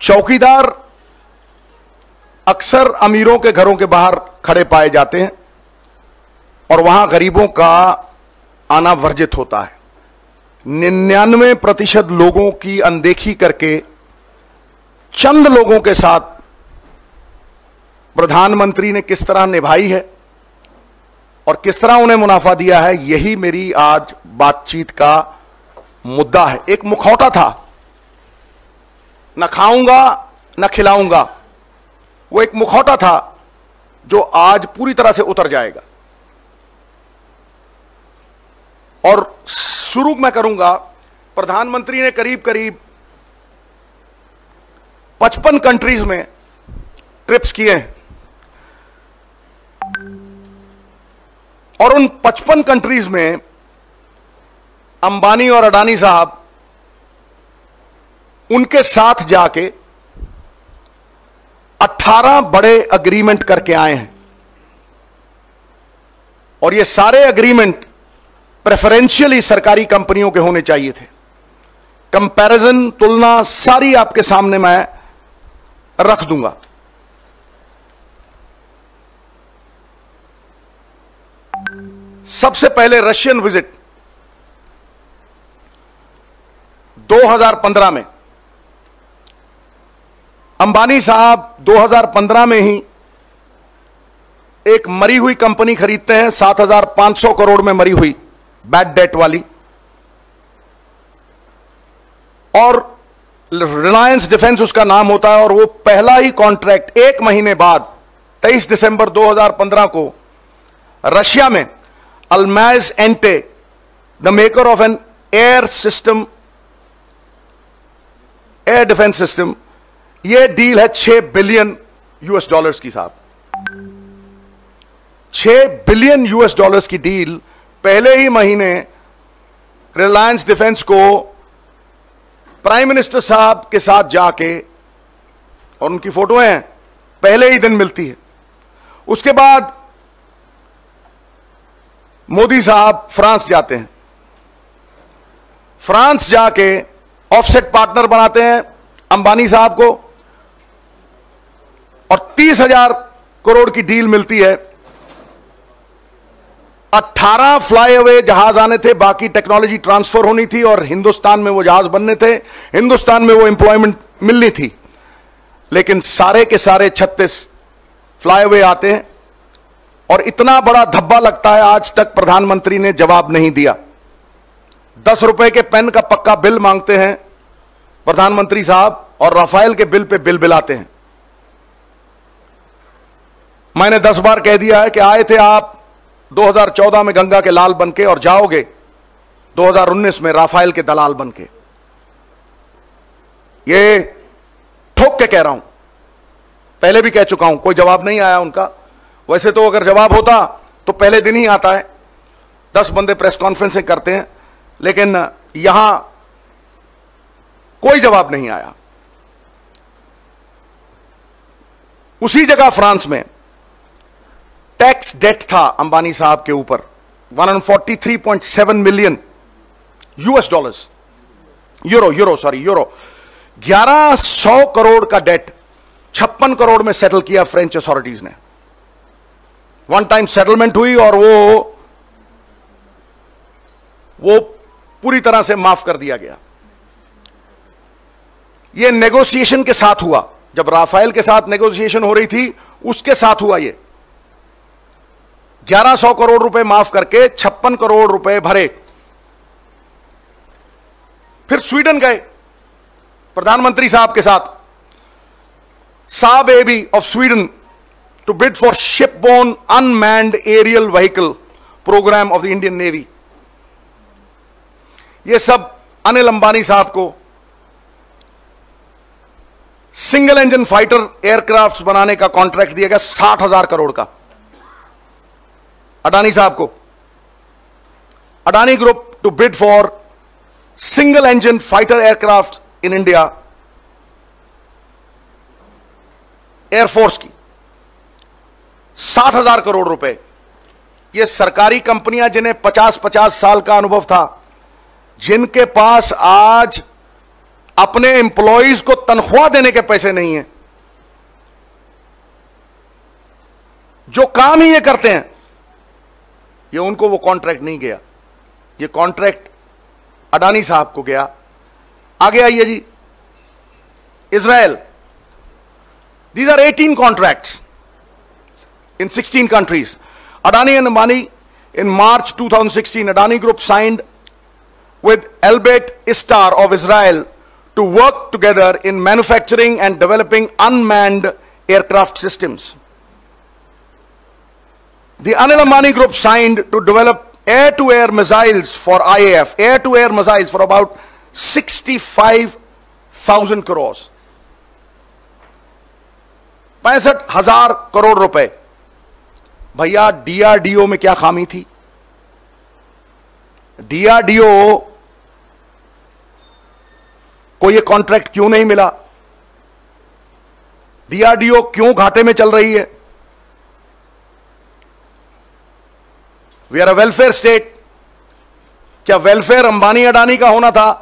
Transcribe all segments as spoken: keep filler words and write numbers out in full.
चौकीदार अक्सर अमीरों के घरों के बाहर खड़े पाए जाते हैं और वहां गरीबों का आना वर्जित होता है। निन्यानवे प्रतिशत लोगों की अनदेखी करके चंद लोगों के साथ प्रधानमंत्री ने किस तरह निभाई है और किस तरह उन्हें मुनाफा दिया है, यही मेरी आज बातचीत का मुद्दा है। एक मुखौटा था, न खाऊंगा न खिलाऊंगा, वो एक मुखौटा था जो आज पूरी तरह से उतर जाएगा। और शुरू मैं करूंगा, प्रधानमंत्री ने करीब करीब पचपन कंट्रीज में ट्रिप्स किए हैं और उन पचपन कंट्रीज में अंबानी और अडानी साहब उनके साथ जाके अठारह बड़े अग्रीमेंट करके आए हैं और ये सारे अग्रीमेंट प्रेफरेंशियली सरकारी कंपनियों के होने चाहिए थे। कंपैरिजन, तुलना सारी आपके सामने मैं रख दूंगा। सबसे पहले रशियन विजिट दो हज़ार पंद्रह में अंबानी साहब दो हज़ार पंद्रह में ही एक मरी हुई कंपनी खरीदते हैं, सात हज़ार पांच सौ करोड़ में मरी हुई, बैड डेट वाली, और रिलायंस डिफेंस उसका नाम होता है। और वो पहला ही कॉन्ट्रैक्ट एक महीने बाद तेईस दिसंबर दो हज़ार पंद्रह को रशिया में Almaz Antey, the maker of an air system, air defence system, ये डील है छह बिलियन यूएस डॉलर्स की साहब। छह बिलियन यूएस डॉलर्स की डील पहले ही महीने रिलायंस डिफेंस को प्राइम मिनिस्टर साहब के साथ जाके, और उनकी फोटो हैं, पहले ही दिन मिलती है। उसके बाद मोदी साहब फ्रांस जाते हैं, फ्रांस जाके ऑफसेट पार्टनर बनाते हैं अंबानी साहब को और तीस हजार करोड़ की डील मिलती है। अठारह फ्लाईओवर जहाज आने थे, बाकी टेक्नोलॉजी ट्रांसफर होनी थी और हिंदुस्तान में वो जहाज बनने थे, हिंदुस्तान में वो एम्प्लॉयमेंट मिलनी थी। लेकिन सारे के सारे छत्तीस फ्लाईओवर आते हैं और इतना बड़ा धब्बा लगता है, आज तक प्रधानमंत्री ने जवाब नहीं दिया। दस रुपए के पेन का पक्का बिल मांगते हैं प्रधानमंत्री साहब और राफेल के बिल पे बिल बिलाते हैं। मैंने दस बार कह दिया है कि आए थे आप दो हज़ार चौदह में गंगा के लाल बनके और जाओगे दो हज़ार उन्नीस में राफेल के दलाल बनके। ये ठोक के कह रहा हूं, पहले भी कह चुका हूं, कोई जवाब नहीं आया उनका। वैसे तो अगर जवाब होता तो पहले दिन ही आता है, दस बंदे प्रेस कॉन्फ्रेंस करते हैं, लेकिन यहां कोई जवाब नहीं आया। उसी जगह फ्रांस में टैक्स डेट था अंबानी साहब के ऊपर एक सौ तैंतालीस पॉइंट सात million US dollars, euro euro sorry euro ग्यारह सौ करोड़ का डेट छप्पन करोड़ में सेटल किया फ्रेंच अथॉरिटीज ने। वन टाइम सेटलमेंट हुई और वो वो पूरी तरह से माफ कर दिया गया। ये नेगोशिएशन के साथ हुआ, जब राफेल के साथ नेगोशिएशन हो रही थी उसके साथ हुआ। ये ग्यारह सौ करोड़ रुपए माफ करके छप्पन करोड़ रुपए भरे। फिर स्वीडन गए प्रधानमंत्री साहब के साथ, Saab AB of Sweden to bid for shipborne unmanned aerial vehicle programme of the Indian navy. ये सब अनिल अंबानी साहब को सिंगल इंजन फाइटर एयरक्राफ्ट बनाने का कॉन्ट्रैक्ट दिया गया साठ हजार करोड़ का। अडानी साहब को, Adani group to bid for single engine fighter aircraft in India, air force की साठ हजार करोड़ रुपए। ये सरकारी कंपनियां जिन्हें पचास पचास साल का अनुभव था, जिनके पास आज अपने एम्प्लॉइज को तनख्वाह देने के पैसे नहीं है। जो काम ही ये करते हैं, ये उनको वो कॉन्ट्रैक्ट नहीं गया, ये कॉन्ट्रैक्ट अडानी साहब को गया। आगे आइए जी, Israel, these are eighteen contracts in sixteen countries. Adani and Ambani, in March two thousand sixteen, Adani Group signed with Elbit Istar of Israel to work together in manufacturing and developing unmanned aircraft systems. The Anil Ambani Group signed to develop air-to-air missiles for I A F, air-to-air missiles for about sixty-five thousand crores. पैंसठ हजार करोड़ रुपए। भैया DRDO में क्या खामी थी? DRDO को यह कॉन्ट्रैक्ट क्यों नहीं मिला? डीआरडीओ क्यों घाटे में चल रही है? We are a welfare state. क्या वेलफेयर अंबानी अडानी का होना था,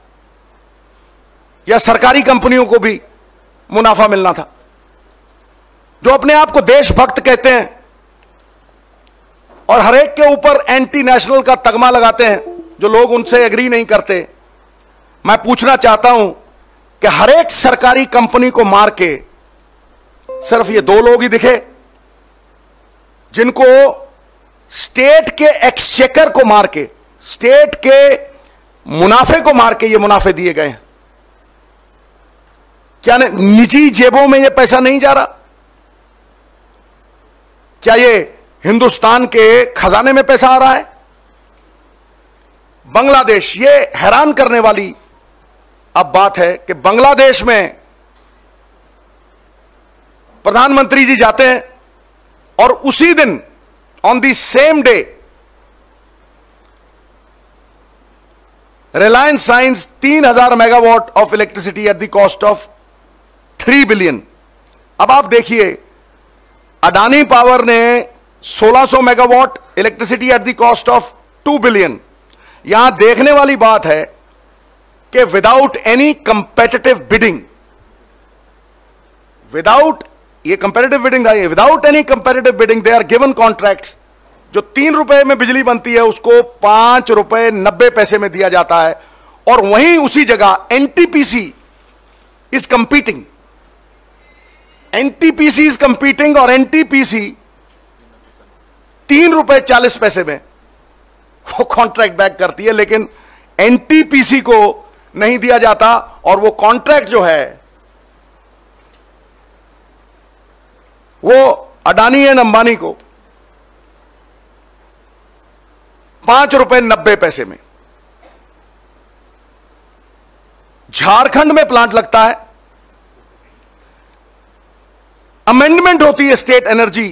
या सरकारी कंपनियों को भी मुनाफा मिलना था? जो अपने आप को देशभक्त कहते हैं और हरेक के ऊपर एंटी नेशनल का तगमा लगाते हैं, जो लोग उनसे एग्री नहीं करते, मैं पूछना चाहता हूं कि हरेक सरकारी कंपनी को मार के सिर्फ ये दो लोग ही दिखे जिनको स्टेट के एक्सचेकर को मार के, स्टेट के मुनाफे को मार के ये मुनाफे दिए गए हैं? क्या निजी जेबों में ये पैसा नहीं जा रहा? क्या ये हिंदुस्तान के खजाने में पैसा आ रहा है? बांग्लादेश, ये हैरान करने वाली अब बात है कि बांग्लादेश में प्रधानमंत्री जी जाते हैं और उसी दिन, on the same day, Reliance signs तीन हजार megawatt of electricity at the cost of three billion. अब आप देखिए, अडानी पावर ने सोलह सौ megawatt electricity at the cost of two billion. यहां देखने वाली बात है कि without any competitive bidding, without ये कंपेटिटिव बिडिंग था, ये without any competitive bidding they are given contracts. जो तीन रुपए में बिजली बनती है उसको पांच रुपए नब्बे पैसे में दिया जाता है, और वहीं उसी जगह NTPC is competing, NTPC is competing और एनटीपीसी तीन रुपए चालीस पैसे में वो कॉन्ट्रैक्ट बैक करती है, लेकिन एनटीपीसी को नहीं दिया जाता। और वो कॉन्ट्रैक्ट जो है वो अडानी एंड अंबानी को पांच रुपए नब्बे पैसे में। झारखंड में प्लांट लगता है, अमेंडमेंट होती है स्टेट एनर्जी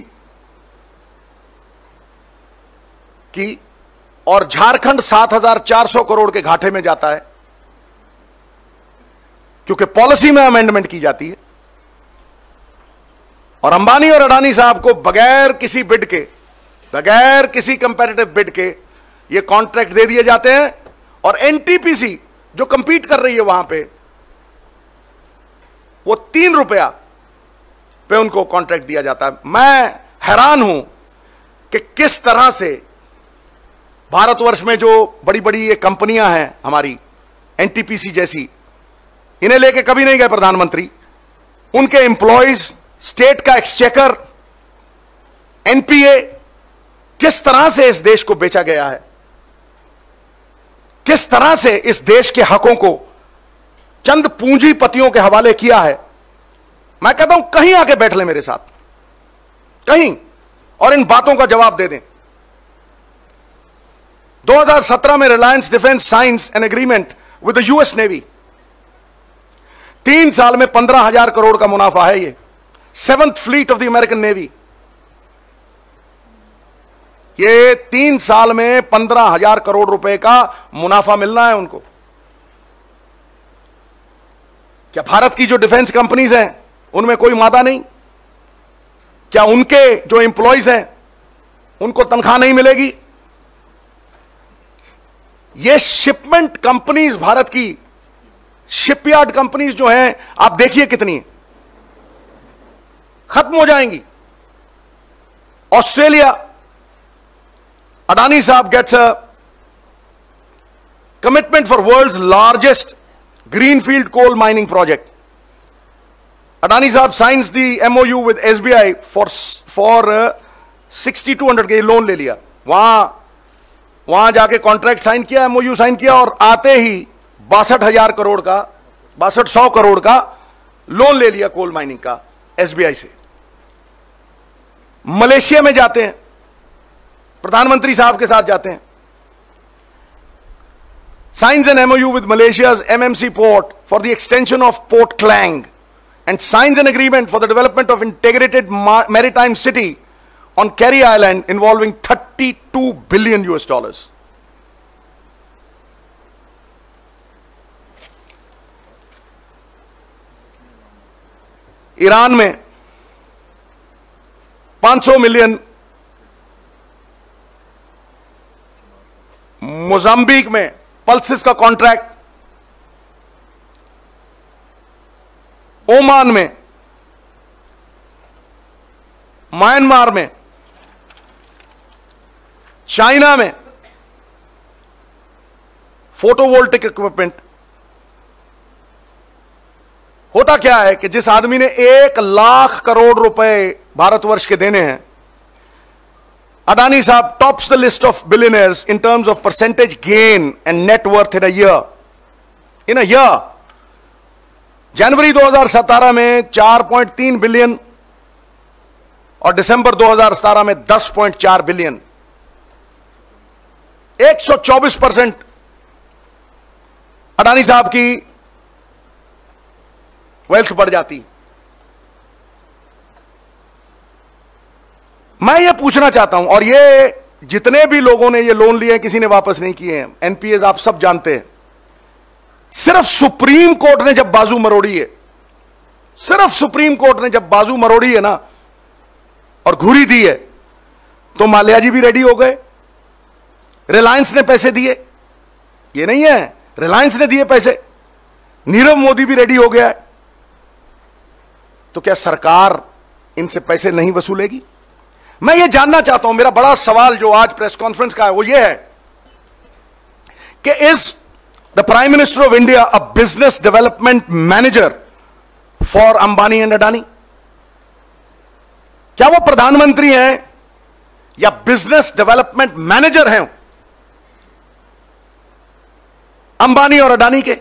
की, और झारखंड सात हजार चार सौ करोड़ के घाटे में जाता है, क्योंकि पॉलिसी में अमेंडमेंट की जाती है। और अंबानी और अडानी साहब को बगैर किसी बिड के, बगैर किसी कंपैरेटिव बिड के ये कॉन्ट्रैक्ट दे दिए जाते हैं, और एनटीपीसी जो कंपीट कर रही है वहां पे, वो तीन रुपया पे उनको कॉन्ट्रैक्ट दिया जाता है। मैं हैरान हूं कि किस तरह से भारतवर्ष में जो बड़ी बड़ी ये कंपनियां हैं हमारी, एनटीपीसी जैसी, इन्हें लेके कभी नहीं गए प्रधानमंत्री। उनके एम्प्लॉइज, स्टेट का एक्सचेकर, एनपीए, किस तरह से इस देश को बेचा गया है, किस तरह से इस देश के हकों को चंद पूंजीपतियों के हवाले किया है। मैं कहता हूं कहीं आके बैठ ले मेरे साथ, कहीं, और इन बातों का जवाब दे दें। दो हज़ार सत्रह में Reliance defence signs an agreement with the US navy, तीन साल में पंद्रह हजार करोड़ का मुनाफा है। ये seventh fleet of the American navy, ये तीन साल में पंद्रह हजार करोड़ रुपए का मुनाफा मिलना है उनको। क्या भारत की जो डिफेंस कंपनीज हैं उनमें कोई मादा नहीं? क्या उनके जो एम्प्लॉइज हैं उनको तनख्वाह नहीं मिलेगी? ये शिपमेंट कंपनीज भारत की शिपयार्ड कंपनीज जो हैं आप देखिए कितनी है, खत्म हो जाएंगी। ऑस्ट्रेलिया, अडानी साहब gets a commitment for world's largest greenfield coal mining project. Adani साहब signs the MOU with SBI for for sixty two hundred के लोन ले लिया, वहां वहां जाके कॉन्ट्रैक्ट साइन किया, एमओयू साइन किया, और आते ही बासठ हजार करोड़ का बासठ सौ करोड़ का लोन ले लिया कोल माइनिंग का एसबीआई से। मलेशिया में जाते हैं, प्रधानमंत्री साहब के साथ जाते हैं, signs an MOU with Malaysia's MMC port for the extension of port Klang and signs an agreement for the development of integrated maritime city on Kerry Island involving thirty-two billion U S dollars. Iran में पाँच सौ million, Mozambique में पल्सिस का contract, Oman में, Myanmar में, China में photovoltaic equipment. होता क्या है कि जिस आदमी ने एक लाख करोड़ रुपए भारतवर्ष के देने हैं, अडानी साहब tops the list of billionaires in terms of percentage gain and net worth in a year in a year. जनवरी दो हज़ार सत्रह में चार पॉइंट तीन बिलियन और दिसंबर दो हज़ार सत्रह में दस पॉइंट चार बिलियन, एक सौ चौबीस परसेंट अडानी साहब की वेल्थ बढ़ जाती। मैं ये पूछना चाहता हूं, और ये जितने भी लोगों ने ये लोन लिए हैं किसी ने वापस नहीं किए हैं, एनपीएस आप सब जानते हैं। सिर्फ सुप्रीम कोर्ट ने जब बाजू मरोड़ी है, सिर्फ सुप्रीम कोर्ट ने जब बाजू मरोड़ी है ना और घुरी दी है, तो माल्या जी भी रेडी हो गए, रिलायंस ने पैसे दिए, ये नहीं है रिलायंस ने दिए पैसे, नीरव मोदी भी रेडी हो गया है। तो क्या सरकार इनसे पैसे नहीं वसूलेगी? मैं ये जानना चाहता हूं, मेरा बड़ा सवाल जो आज प्रेस कॉन्फ्रेंस का है वो ये है कि is the prime minister of India a business development manager for Ambani and Adani? क्या वो प्रधानमंत्री हैं या बिजनेस डेवलपमेंट मैनेजर हैं अंबानी और अडानी के?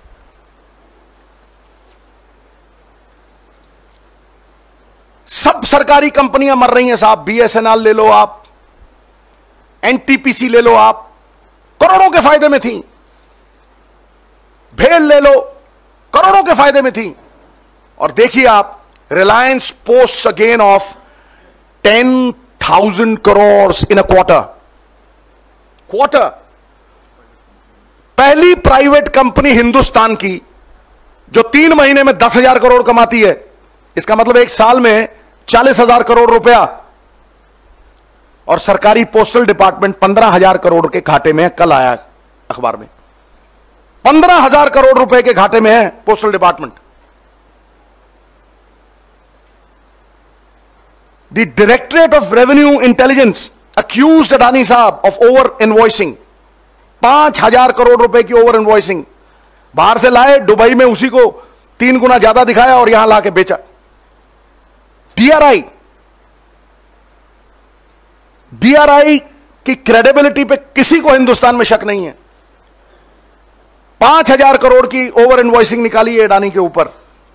सब सरकारी कंपनियां मर रही हैं साहब, बीएसएनएल ले लो आप, एनटीपीसी ले लो आप, करोड़ों के फायदे में थी, भेल ले लो, करोड़ों के फायदे में थी, और देखिए आप Reliance post a gain of ten thousand crore in a quarter quarter पहली प्राइवेट कंपनी हिंदुस्तान की जो तीन महीने में दस हजार करोड़ कमाती है, इसका मतलब एक साल में चालीस हजार करोड़ रुपया, और सरकारी पोस्टल डिपार्टमेंट पंद्रह हजार करोड़ के घाटे में है। कल आया अखबार में पंद्रह हजार करोड़ रुपए के घाटे में है postal department. The directorate of revenue intelligence accused Adani साहब ऑफ ओवर इनवॉइसिंग, पांच हजार करोड़ रुपए की ओवर इनवॉइसिंग, बाहर से लाए, दुबई में उसी को तीन गुना ज्यादा दिखाया और यहां लाके बेचा। डीआरआई डीआरआई की क्रेडिबिलिटी पे किसी को हिंदुस्तान में शक नहीं है। पांच हजार करोड़ की ओवर इनवॉइसिंग निकाली है अडानी के ऊपर,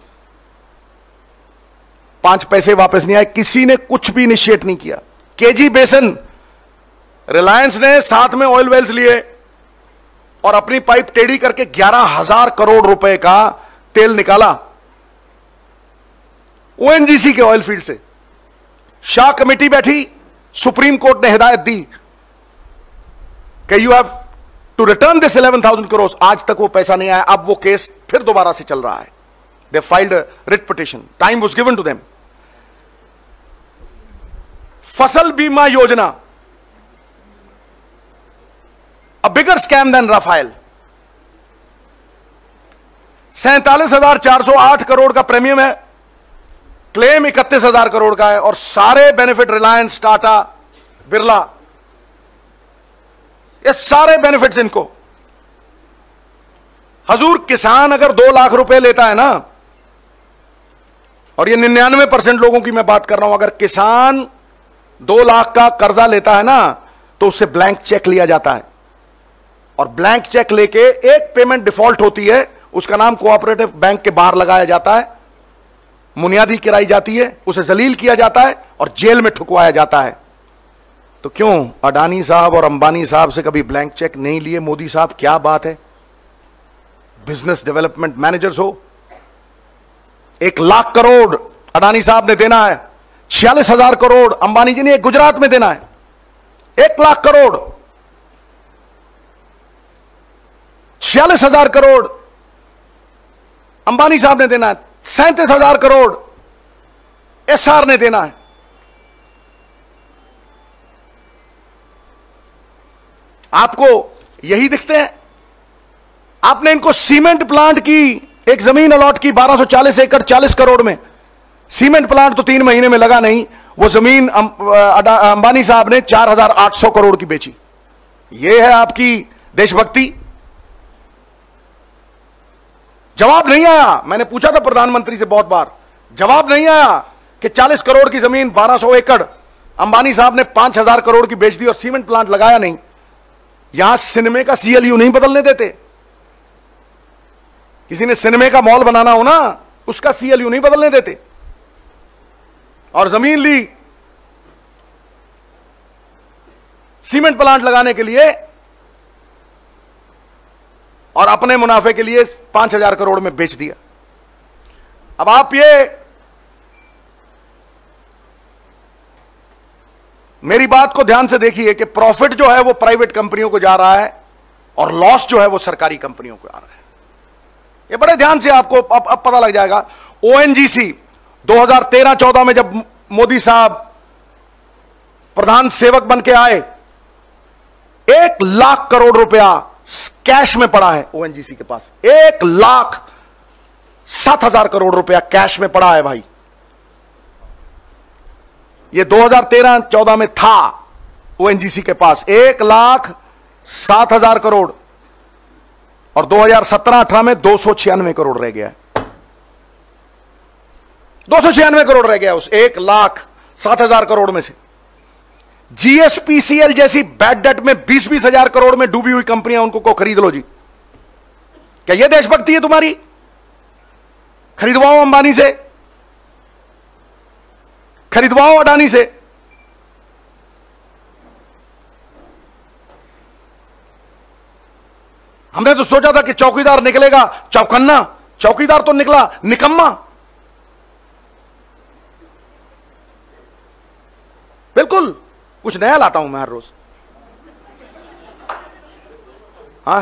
पांच पैसे वापस नहीं आए, किसी ने कुछ भी इनिशिएट नहीं किया। केजी बेसन, रिलायंस ने साथ में ऑयल वेल्स लिए और अपनी पाइप टेढ़ी करके ग्यारह हजार करोड़ रुपए का तेल निकाला ओएनजीसी के ऑयल फील्ड से। शाह कमेटी बैठी, सुप्रीम कोर्ट ने हिदायत दी कि you have to return this eleven thousand crore. आज तक वो पैसा नहीं आया, अब वो केस फिर दोबारा से चल रहा है। They filed writ petition, time was given to them. Fasal Bima Yojana, a bigger scam than Rafale. सैंतालीस हजार चार सौ आठ करोड़ का प्रीमियम है, क्लेम इकतीस हजार करोड़ का है, और सारे बेनिफिट रिलायंस, टाटा, बिरला, ये सारे बेनिफिट्स इनको। हजूर किसान अगर दो लाख रुपए लेता है ना, और ये निन्यानवे परसेंट लोगों की मैं बात कर रहा हूं, अगर किसान दो लाख का कर्जा लेता है ना, तो उससे ब्लैंक चेक लिया जाता है, और ब्लैंक चेक लेके एक पेमेंट डिफॉल्ट होती है, उसका नाम कोऑपरेटिव बैंक के बाहर लगाया जाता है, मुनियादी गिराई जाती है, उसे जलील किया जाता है और जेल में ठुकवाया जाता है। तो क्यों अडानी साहब और अंबानी साहब से कभी ब्लैंक चेक नहीं लिए मोदी साहब? क्या बात है, बिजनेस डेवलपमेंट मैनेजर्स हो। एक लाख करोड़ अडानी साहब ने देना है, छियालीस हजार करोड़ अंबानी जी ने गुजरात में देना है। एक लाख करोड़, छियालीस हजार करोड़ अंबानी साहब ने देना है, सैंतीस हजार करोड़ एसआर ने देना है। आपको यही दिखते हैं। आपने इनको सीमेंट प्लांट की एक जमीन अलॉट की बारह सौ चालीस एकड़ चालीस करोड़ में, सीमेंट प्लांट तो तीन महीने में लगा नहीं, वो जमीन अंबानी साहब ने चार हजार आठ सौ करोड़ की बेची। ये है आपकी देशभक्ति? जवाब नहीं आया। मैंने पूछा था प्रधानमंत्री से बहुत बार, जवाब नहीं आया कि चालीस करोड़ की जमीन बारह सौ एकड़ अंबानी साहब ने पांच हजार करोड़ की बेच दी और सीमेंट प्लांट लगाया नहीं। यहां सिनेमे का सीएलयू नहीं बदलने देते। किसी ने सिनेमे का मॉल बनाना हो ना, उसका सीएलयू नहीं बदलने देते। और जमीन ली सीमेंट प्लांट लगाने के लिए और अपने मुनाफे के लिए पांच हजार करोड़ में बेच दिया। अब आप ये मेरी बात को ध्यान से देखिए कि प्रॉफिट जो है वो प्राइवेट कंपनियों को जा रहा है और लॉस जो है वो सरकारी कंपनियों को आ रहा है। ये बड़े ध्यान से आपको अब, अब पता लग जाएगा। ओएनजीसी दो हज़ार तेरह चौदह में जब मोदी साहब प्रधान सेवक बन के आए, एक लाख करोड़ रुपया कैश में पड़ा है ओएनजीसी के पास। एक लाख सात हजार करोड़ रुपया कैश में पड़ा है भाई। ये दो हज़ार तेरह चौदह में था ओएनजीसी के पास एक लाख सात हजार करोड़, और दो हज़ार सत्रह अठारह में दो सौ छियानवे करोड़ रह गया है। दो सौ छियानवे करोड़ रह गया उस एक लाख सात हजार करोड़ में से। जीएसपीसीएल जैसी बैड डेट में बीस बीस हजार करोड़ में डूबी हुई कंपनियां, उनको को खरीद लो जी। क्या यह देशभक्ति है तुम्हारी? खरीदवाओ अंबानी से, खरीदवाओ अडानी से। हमने तो सोचा था कि चौकीदार निकलेगा चौकन्ना, चौकीदार तो निकला निकम्मा। बिल्कुल कुछ नया लाता हूं मैं हर रोज। हाँ,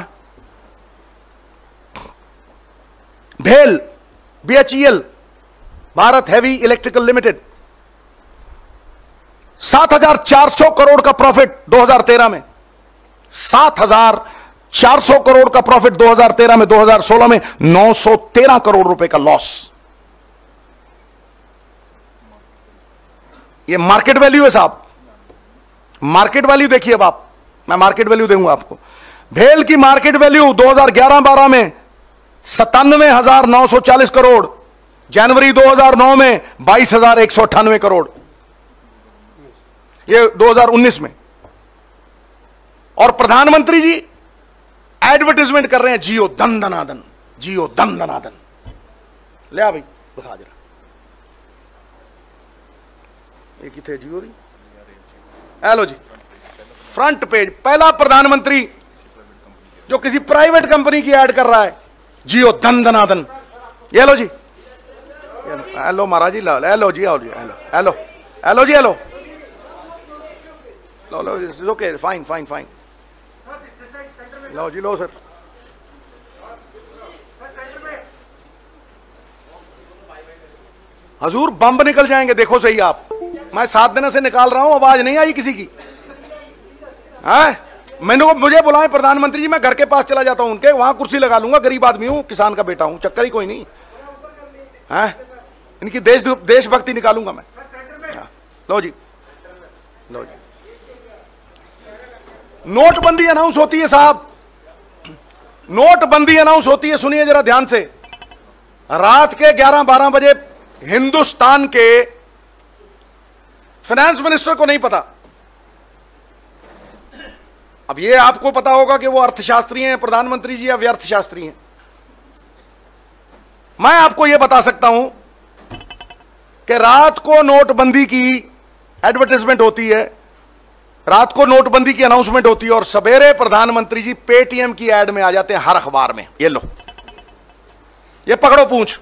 भेल BHEL Bharat heavy electrical limited सात हजार चार सौ करोड़ का प्रॉफिट दो हज़ार तेरह में, सात हजार चार सौ करोड़ का प्रॉफिट दो हज़ार तेरह में, दो हज़ार सोलह में नौ सौ तेरह करोड़ रुपए का लॉस। ये मार्केट वैल्यू है साहब, मार्केट वैल्यू देखिए। अब आप, मैं मार्केट वैल्यू दूंगा आपको। भेल की मार्केट वैल्यू दो हज़ार ग्यारह बारह में सत्तानवे हजार नौ सौ चालीस करोड़, जनवरी दो हज़ार नौ में बाईस हजार एक सौ अट्ठानवे करोड़, ये दो हज़ार उन्नीस में। और प्रधानमंत्री जी एडवर्टाइजमेंट कर रहे हैं, जियो दन दनादन, जियो दन दनादन। ले आ भाई दिखा जरा, ये कितने जियो रही। हेलो जी, फ्रंट पेज, पहला प्रधानमंत्री जो किसी प्राइवेट कंपनी की ऐड कर रहा है, जियो दन दनादन। ये लो जी, हेलो महाराज जी, हेलो जी, हेलो जी, हेलो हेलो हेलो जी, हेलो लो लो, ओके, फाइन फाइन फाइन, लो जी, लो सर। हजूर बम निकल जाएंगे, देखो सही आप। मैं सात दिनों से निकाल रहा हूं, आवाज नहीं आई किसी की। हाँ? मैंने को मुझे बुलाए प्रधानमंत्री जी, मैं घर के पास चला जाता हूं उनके, वहां कुर्सी लगा लूंगा, गरीब आदमी हूं, किसान का बेटा हूं, चक्कर ही कोई नहीं है। इनकी देश देशभक्ति निकालूंगा मैं। लो जी, लो जी, नोटबंदी अनाउंस होती है साहब, नोटबंदी अनाउंस होती है, सुनिए जरा ध्यान से। रात के ग्यारह बारह बजे हिंदुस्तान के फाइनेंस मिनिस्टर को नहीं पता। अब ये आपको पता होगा कि वो अर्थशास्त्री हैं प्रधानमंत्री जी या व्यर्थशास्त्री हैं। मैं आपको यह बता सकता हूं कि रात को नोटबंदी की एडवर्टाइजमेंट होती है, रात को नोटबंदी की अनाउंसमेंट होती है और सवेरे प्रधानमंत्री जी पेटीएम की एड में आ जाते हैं हर अखबार में। ये लो, ये पकड़ो पूंछ।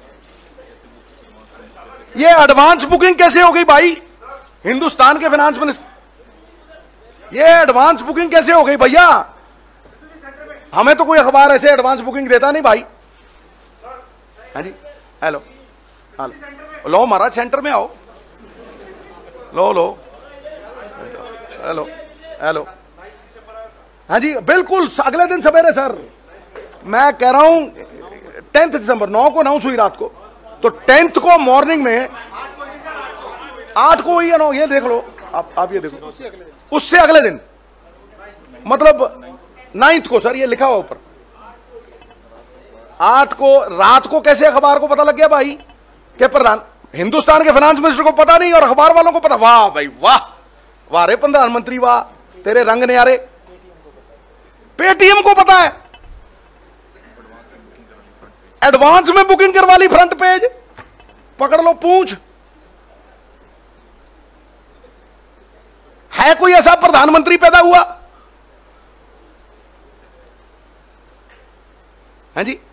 ये एडवांस बुकिंग कैसे हो गई भाई हिंदुस्तान के फाइनेंस मिनिस्टर? ये एडवांस बुकिंग कैसे हो गई भैया? हमें तो कोई अखबार ऐसे एडवांस बुकिंग देता नहीं भाई। हाँ जी, हेलो हेलो, लो महाराज सेंटर में आओ, लो लो, हेलो हेलो, हाँ जी बिल्कुल अगले दिन सवेरे सर। मैं कह रहा हूं टेंथ दिसंबर, नौ को अनाउंस हुई रात को, तो टेंथ को मॉर्निंग में, आठ को हुई या नौ, ये देख लो आप, आप ये देखो, उससे अगले दिन मतलब नाइन्थ को सर, ये लिखा हुआ ऊपर। आठ को रात को कैसे अखबार को पता लग गया भाई कि प्रधान हिंदुस्तान के फाइनेंस मिनिस्टर को पता नहीं और अखबार वालों को पता? वाह भाई वाह, वाह रे प्रधानमंत्री वाह, तेरे रंग न्यारे। पेटीएम को पता है, एडवांस में बुकिंग करवा ली फ्रंट पेज, पकड़ लो पूंछ। है कोई ऐसा प्रधानमंत्री पैदा हुआ? हैं जी,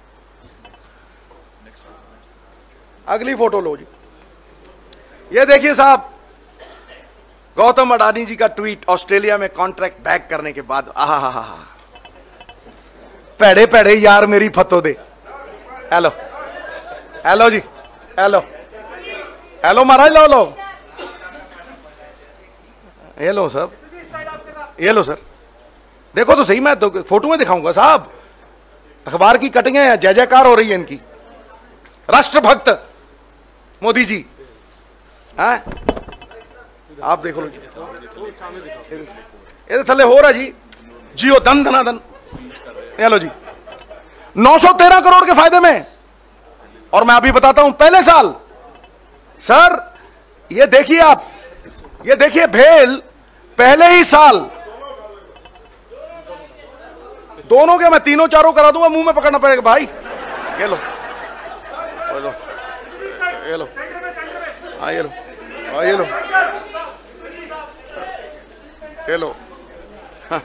अगली फोटो लो जी। ये देखिए साहब, गौतम अडानी जी का ट्वीट, ऑस्ट्रेलिया में कॉन्ट्रैक्ट बैक करने के बाद, आहा हा हा, पैड़े पैड़े यार मेरी फतो दे। हेलो हेलो जी, हेलो हेलो महाराज, लो लो, ये लो सर, ये लो सर, देखो तो सही, मैं तो फोटो में दिखाऊंगा साहब। अखबार की कटिंगें हैं, जय जयकार हो रही है इनकी। राष्ट्रभक्त मोदी जी, हैं? आप देखो लो, ये थले हो रहा जी, जियो धन धनाधन। ये लो जी, नौ सौ तेरह करोड़ के फायदे में। और मैं अभी बताता हूं, पहले साल सर, ये देखिए आप, ये देखिए भेल, पहले ही साल दोनों के, मैं तीनों चारों करा दूंगा, मुंह में पकड़ना पड़ेगा भाई। ये लो, ये लो, ये लो, हाँ ये लो, हाँ ये लो, ये लो, हाँ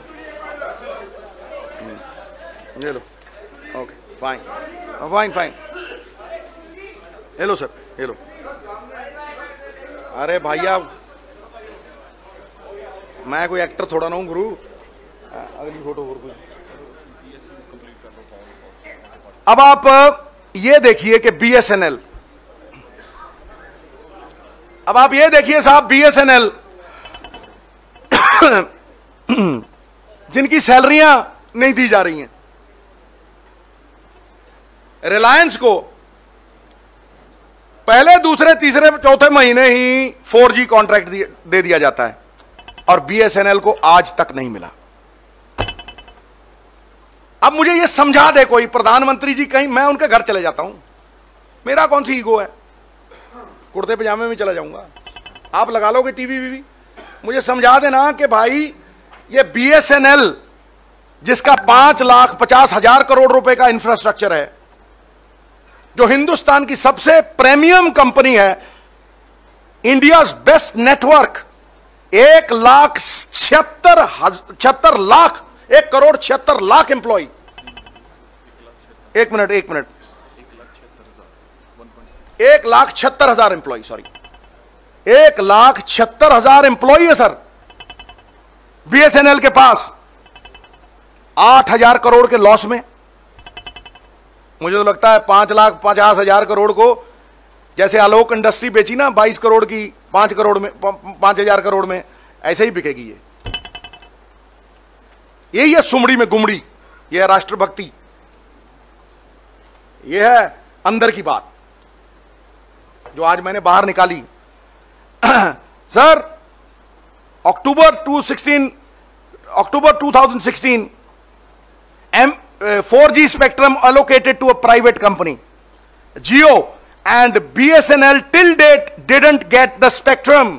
ये लो, ओके फाइन फाइन फाइन, ये लो सर, ये लो। अरे भैया मैं कोई एक्टर थोड़ा ना हूं गुरु। अगली फोटो और कोई। अब आप ये देखिए कि बीएसएनएल, अब आप ये देखिए साहब, बीएसएनएल जिनकी सैलरियां नहीं दी जा रही हैं, रिलायंस को पहले दूसरे तीसरे चौथे महीने ही फोर जी कॉन्ट्रैक्ट दे दिया जाता है और बीएसएनएल को आज तक नहीं मिला। अब मुझे यह समझा दे कोई प्रधानमंत्री जी, कहीं मैं उनके घर चले जाता हूं, मेरा कौन सी ईगो है, कुर्ते पजामे में चला जाऊंगा, आप लगा लोगे टीवी वीवी। मुझे समझा देना कि भाई ये बीएसएनएल जिसका पांच लाख पचास हजार करोड़ रुपए का इंफ्रास्ट्रक्चर है, जो हिंदुस्तान की सबसे प्रीमियम कंपनी है, इंडियाज बेस्ट नेटवर्क, एक लाख छिहत्तर छिहत्तर लाख एक करोड़ छिहत्तर लाख एम्प्लॉय, एक मिनट एक मिनट एक लाख छिहत्तर हजार एम्प्लॉय, सॉरी एक लाख छिहत्तर हजार एम्प्लॉय है सर बीएसएनएल के पास, आठ हजार करोड़ के लॉस में। मुझे तो लगता है पांच लाख पचास हजार करोड़ को, जैसे आलोक इंडस्ट्री बेची ना बाईस करोड़ की, पांच करोड़ में, पांच हजार करोड़ में, ऐसे ही बिकेगी ये। यही है सुमड़ी में गुमड़ी, यह है राष्ट्रभक्ति, यह है अंदर की बात जो आज मैंने बाहर निकाली। Sir, October two sixteen October two thousand sixteen, M four G spectrum allocated to a private company, Jio, and B S N L till date didn't get the spectrum.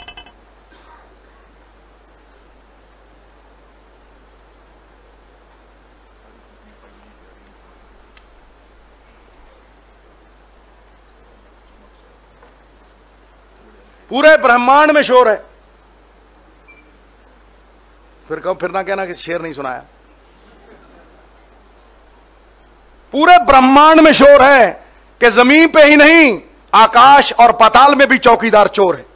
पूरे ब्रह्मांड में शोर है। फिर कब फिर ना कहना कि शेर नहीं सुनाया। पूरे ब्रह्मांड में शोर है कि जमीन पे ही नहीं, आकाश और पाताल में भी चौकीदार चोर है।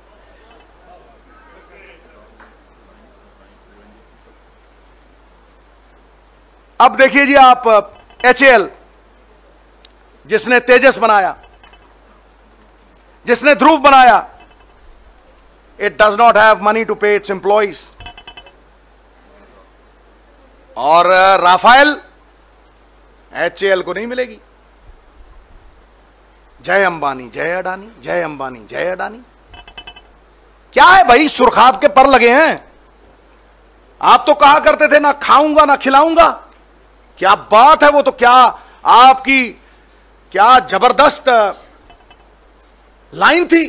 अब देखिए जी आप, एच ए एल जिसने तेजस बनाया, जिसने ध्रुव बनाया, it does not have money to pay its employees. और राफेल एच ए एल को नहीं मिलेगी। जय अंबानी जय अडानी, जय अंबानी जय अडानी। क्या है भाई, सुरखाब के पर लगे हैं। आप तो कहा करते थे ना खाऊंगा ना खिलाऊंगा, क्या बात है। वो तो क्या आपकी क्या जबरदस्त लाइन थी।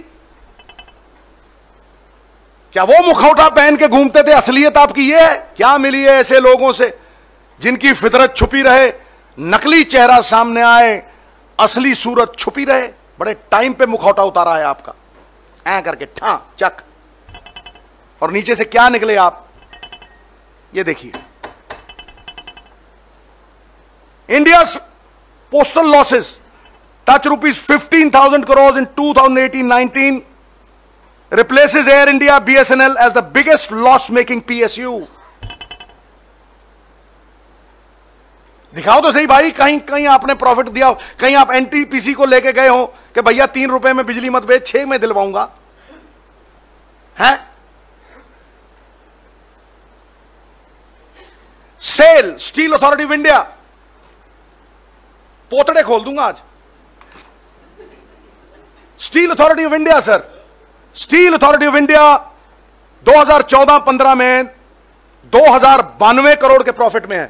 क्या वो मुखौटा पहन के घूमते थे। असलियत आपकी ये है। क्या मिली है ऐसे लोगों से जिनकी फितरत छुपी रहे, नकली चेहरा सामने आए, असली सूरत छुपी रहे। बड़े टाइम पे मुखौटा उतारा है आपका, ऐ करके ठा चक, और नीचे से क्या निकले आप, ये देखिए। India's postal losses touch rupees fifteen thousand crores in twenty eighteen nineteen, replaces Air India B S N L as the biggest loss-making P S U. दिखाओ तो सही भाई, कहीं कहीं आपने प्रॉफिट दिया हो, कहीं आप एन टी पी सी को लेके गए हो कि भैया तीन रुपए में बिजली मत बेच, छह में दिलवाऊंगा, हैं? SAIL, steel authority of India, पोतड़े खोल दूंगा आज। Steel authority of India sir, steel authority of India दो हज़ार चौदह पंद्रह में दो हजार बानवे करोड़ के प्रॉफिट में है।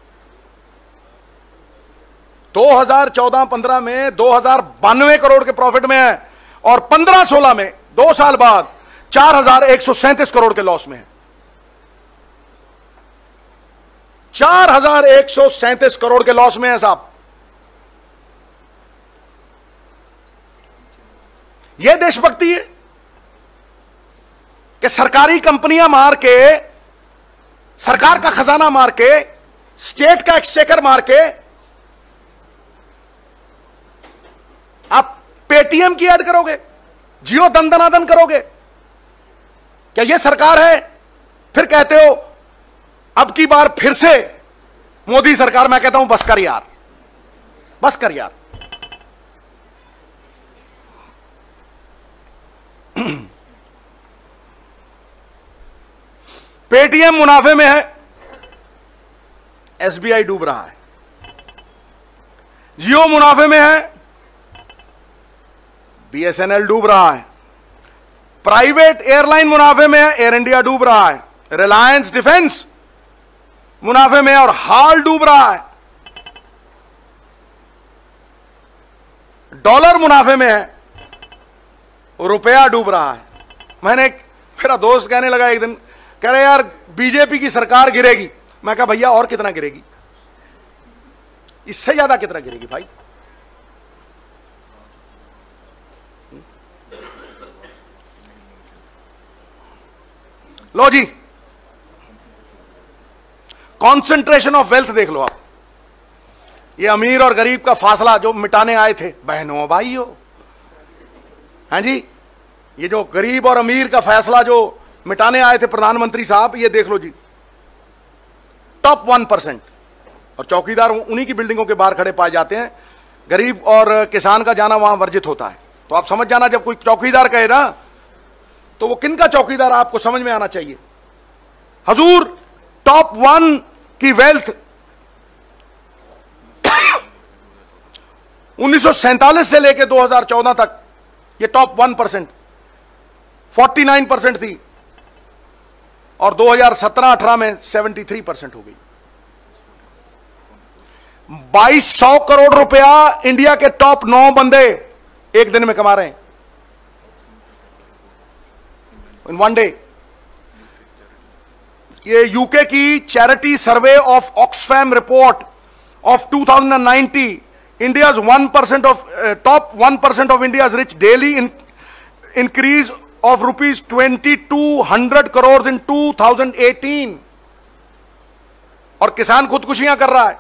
दो हज़ार चौदह पंद्रह में दो हजार बानवे करोड़ के प्रॉफिट में है, और पंद्रह सोलह में दो साल बाद चार हजार एक सौ सैंतीस करोड़ के लॉस में है। चार हजार एक सौ सैंतीस करोड़ के लॉस में है साहब। यह देशभक्ति है कि सरकारी कंपनियां मार के, सरकार का खजाना मार के, स्टेट का एक्सचेकर मार के आप पेटीएम की ऐड करोगे, जियो दंदनादन करोगे। क्या यह सरकार है? फिर कहते हो अब की बार फिर से मोदी सरकार। मैं कहता हूं बस कर यार, बस कर यार। पेटीएम मुनाफे में है, एसबीआई डूब रहा है। जियो मुनाफे में है, बीएसएनएल डूब रहा है। प्राइवेट एयरलाइन मुनाफे में है, एयर इंडिया डूब रहा है। रिलायंस डिफेंस मुनाफे में है और हाल डूब रहा है। डॉलर मुनाफे में है, रुपया डूब रहा है। मैंने, मेरा दोस्त कहने लगा एक दिन, कह रहे यार बीजेपी की सरकार गिरेगी। मैं कहा भैया और कितना गिरेगी, इससे ज्यादा कितना गिरेगी भाई। लो जी, कॉन्सेंट्रेशन ऑफ वेल्थ देख लो आप। ये अमीर और गरीब का फासला जो मिटाने आए थे बहनों भाइयों, हाँ जी, ये जो गरीब और अमीर का फैसला जो मिटाने आए थे प्रधानमंत्री साहब, ये देख लो जी, टॉप वन परसेंट। और चौकीदार उन्हीं की बिल्डिंगों के बाहर खड़े पाए जाते हैं। गरीब और किसान का जाना वहां वर्जित होता है। तो आप समझ जाना, जब कोई चौकीदार कहे ना, तो वो किन का चौकीदार आपको समझ में आना चाहिए। हजूर टॉप वन की वेल्थ उन्नीस सौ सैंतालीस से लेकर दो हज़ार चौदह तक ये top one percent forty nine percent थी और दो हज़ार सत्रह अठारह में सेवेंटी थ्री परसेंट हो गई। बाईस सौ करोड़ रुपया इंडिया के टॉप नौ बंदे एक दिन में कमा रहे हैं इन वन डे। ये यूके की charity survey of Oxfam report of two thousand ninety, India's one percent of uh, top one percent of India's rich daily in, increase of rupees twenty-two hundred crores in two thousand eighteen। और किसान खुदकुशियां कर रहा है।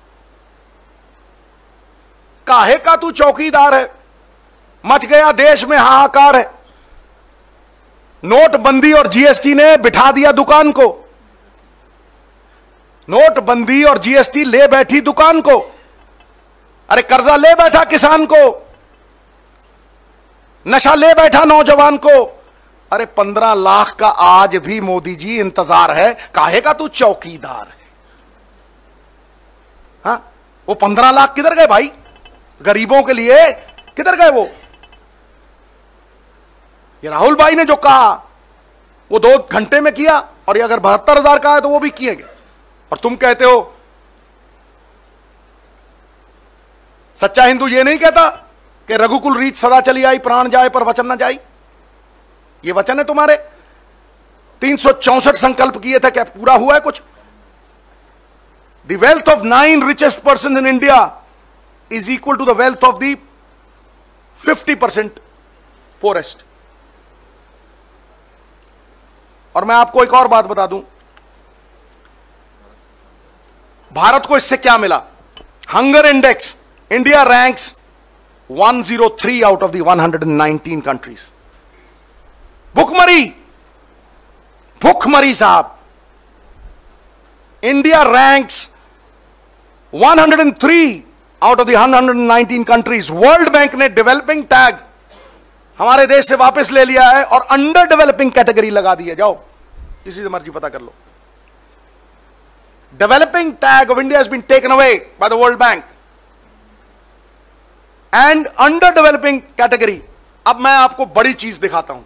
काहे का तू चौकीदार है, मच गया देश में हाहाकार है। नोटबंदी और जीएसटी ने बिठा दिया दुकान को, नोटबंदी और जीएसटी ले बैठी दुकान को। अरे कर्जा ले बैठा किसान को, नशा ले बैठा नौजवान को। अरे पंद्रह लाख का आज भी मोदी जी इंतजार है, काहे का तू चौकीदार है। हाँ, वो पंद्रह लाख किधर गए भाई? गरीबों के लिए किधर गए वो? ये राहुल भाई ने जो कहा वो दो घंटे में किया, और ये अगर बहत्तर हजार का है तो वो भी किए गए। और तुम कहते हो, सच्चा हिंदू ये नहीं कहता कि रघुकुल रीत सदा चली आई, प्राण जाए पर वचन न जाई। ये वचन है तुम्हारे। तीन सौ चौसठ संकल्प किए थे, क्या पूरा हुआ है कुछ? The wealth of nine richest person in India is equal to the wealth of the fifty percent poorest. और मैं आपको एक और बात बता दूं, भारत को इससे क्या मिला? Hunger index, India ranks one oh three out of the one hundred nineteen countries. भुखमरी, भुखमरी साहब। India ranks one hundred three out of the one hundred nineteen countries. World Bank ने डेवलपिंग टैग हमारे देश से वापस ले लिया है और अंडर डेवलपिंग कैटेगरी लगा दी है। जाओ किसी से मर्जी पता कर लो। Developing tag of India has been taken away by the World Bank and under developing category. अब मैं आपको बड़ी चीज दिखाता हूं।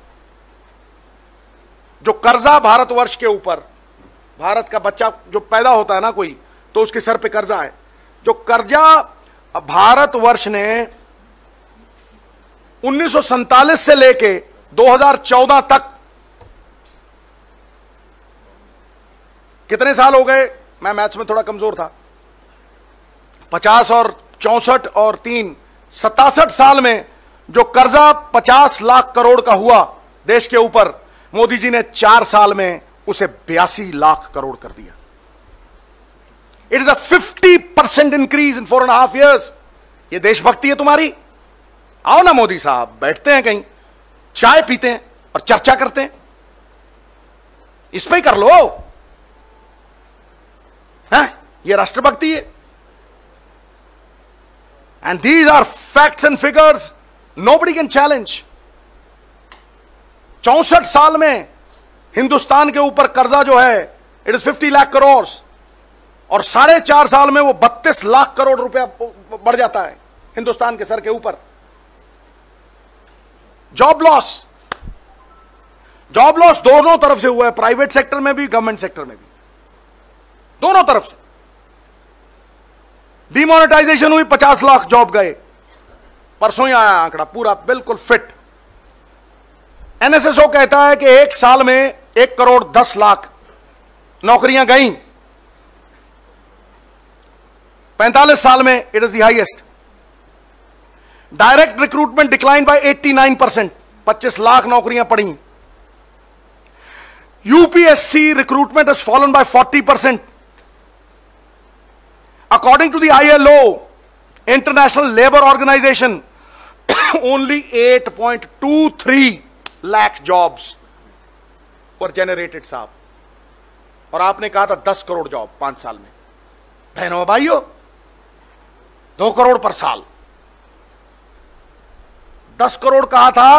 जो कर्जा भारतवर्ष के ऊपर, भारत का बच्चा जो पैदा होता है ना कोई, तो उसके सर पे कर्जा है। जो कर्जा भारतवर्ष ने उन्नीस सौ सैंतालीस से लेके दो हज़ार चौदह तक, कितने साल हो गए? मैं मैथ्स में थोड़ा कमजोर था। पचास और चौसठ और तीन सतासठ साल में जो कर्जा पचास लाख करोड़ का हुआ देश के ऊपर, मोदी जी ने चार साल में उसे बयासी लाख करोड़ कर दिया। It is a fifty percent increase in four and half years. ये देशभक्ति है तुम्हारी? आओ ना मोदी साहब, बैठते हैं कहीं, चाय पीते हैं और चर्चा करते हैं। इस पे ही कर लो। है ये राष्ट्रभक्ति है। And these are facts and figures nobody can challenge। चौसठ साल में हिंदुस्तान के ऊपर कर्जा जो है it is fifty lakh crore, और साढ़े चार साल में वो बत्तीस लाख करोड़ रुपया बढ़ जाता है हिंदुस्तान के सर के ऊपर। जॉब लॉस, जॉब लॉस दोनों तरफ से हुआ है, प्राइवेट सेक्टर में भी, गवर्नमेंट सेक्टर में भी, दोनों तरफ से। डिमोनेटाइजेशन हुई, पचास लाख जॉब गए। परसों ही आया आंकड़ा पूरा बिल्कुल फिट। एनएसएसओ कहता है कि एक साल में एक करोड़ दस लाख नौकरियां गई। पैंतालीस साल में it is the highest. Direct recruitment decline by नवासी परसेंट, पच्चीस लाख नौकरियां पड़ी। UPSC recruitment has fallen by forty percent. According to the I L O, International Labour Organization, only eight point two three lakh jobs were generated साहब। और आपने कहा था दस करोड़ जॉब पांच साल में। बहनों भाइयों, दो करोड़ पर साल, दस करोड़ कहा था।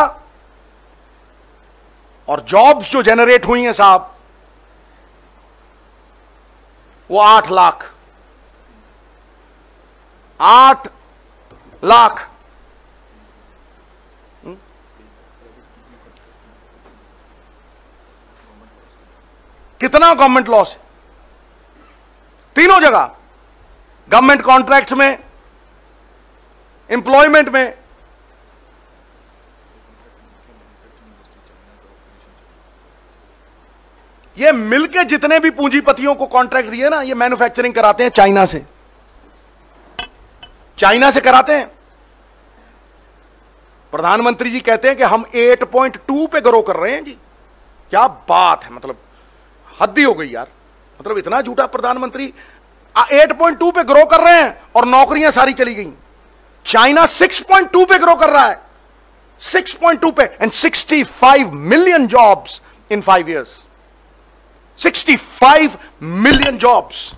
और जॉब्स जो जनरेट हुई हैं साहब, वो आठ लाख आठ लाख कितना गवर्नमेंट लॉस है तीनों जगह, गवर्नमेंट कॉन्ट्रैक्ट्स में, एम्प्लॉयमेंट में। ये मिलके जितने भी पूंजीपतियों को कॉन्ट्रैक्ट दिए ना, ये मैन्युफैक्चरिंग कराते हैं चाइना से, चाइना से कराते हैं। प्रधानमंत्री जी कहते हैं कि हम आठ पॉइंट दो पे ग्रो कर रहे हैं जी। क्या बात है, मतलब हद ही हो गई यार। मतलब इतना झूठा प्रधानमंत्री, आठ पॉइंट दो पे ग्रो कर रहे हैं और नौकरियां सारी चली गई। चाइना छह पॉइंट दो पे ग्रो कर रहा है, छह पॉइंट दो पे, एंड पैंसठ million jobs in five years, पैंसठ मिलियन जॉब्स,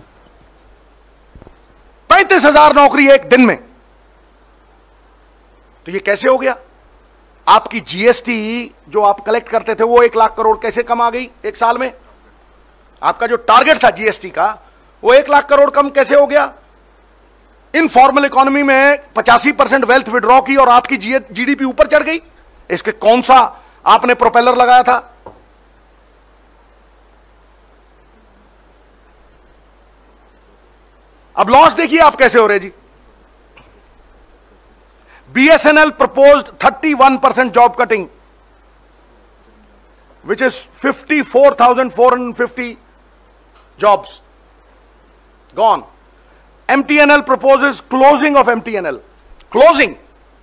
पैंतीस हजार नौकरी एक दिन में। तो ये कैसे हो गया? आपकी जीएसटी जो आप कलेक्ट करते थे वो एक लाख करोड़ कैसे कम आ गई एक साल में? आपका जो टारगेट था जीएसटी का वो एक लाख करोड़ कम कैसे हो गया? इनफॉर्मल इकोनॉमी में पचासी परसेंट वेल्थ विड्रॉ की और आपकी जीडीपी ऊपर चढ़ गई। इसके कौन सा आपने प्रोपेलर लगाया था? अब लॉस देखिए आप कैसे हो रहे जी। BSNL proposed thirty one percent job cutting, which is fifty-four thousand four hundred fifty jobs gone. M T N L proposes closing of M T N L. Closing.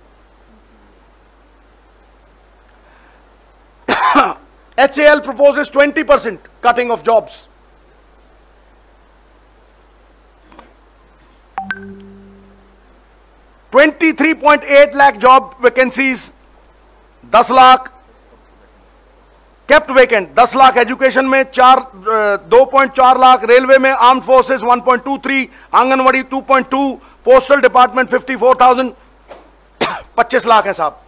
H A L proposes twenty percent cutting of jobs. twenty-three point eight lakh job vacancies, दस lakh kept vacant, दस lakh education में, चार दो point चार lakh railway में, armed forces one point two three, anganwadi two point two, postal department fifty four thousand, पच्चीस लाख है साहब।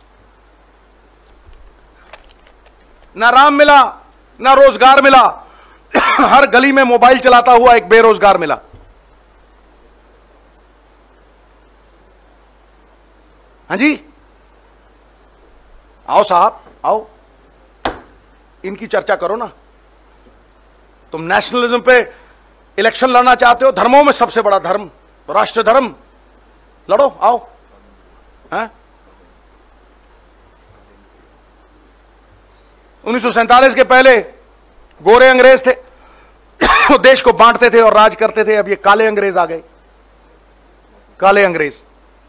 ना राम मिला ना रोजगार मिला, हर गली में मोबाइल चलाता हुआ एक बेरोजगार मिला। हाँ जी, आओ साहब आओ, इनकी चर्चा करो ना। तुम नेशनलिज्म पे इलेक्शन लड़ना चाहते हो, धर्मों में सबसे बड़ा धर्म राष्ट्र धर्म, लड़ो आओ। हैं? उन्नीस सौ सैंतालीस के पहले गोरे अंग्रेज थे, वो देश को बांटते थे और राज करते थे। अब ये काले अंग्रेज आ गए, काले अंग्रेज।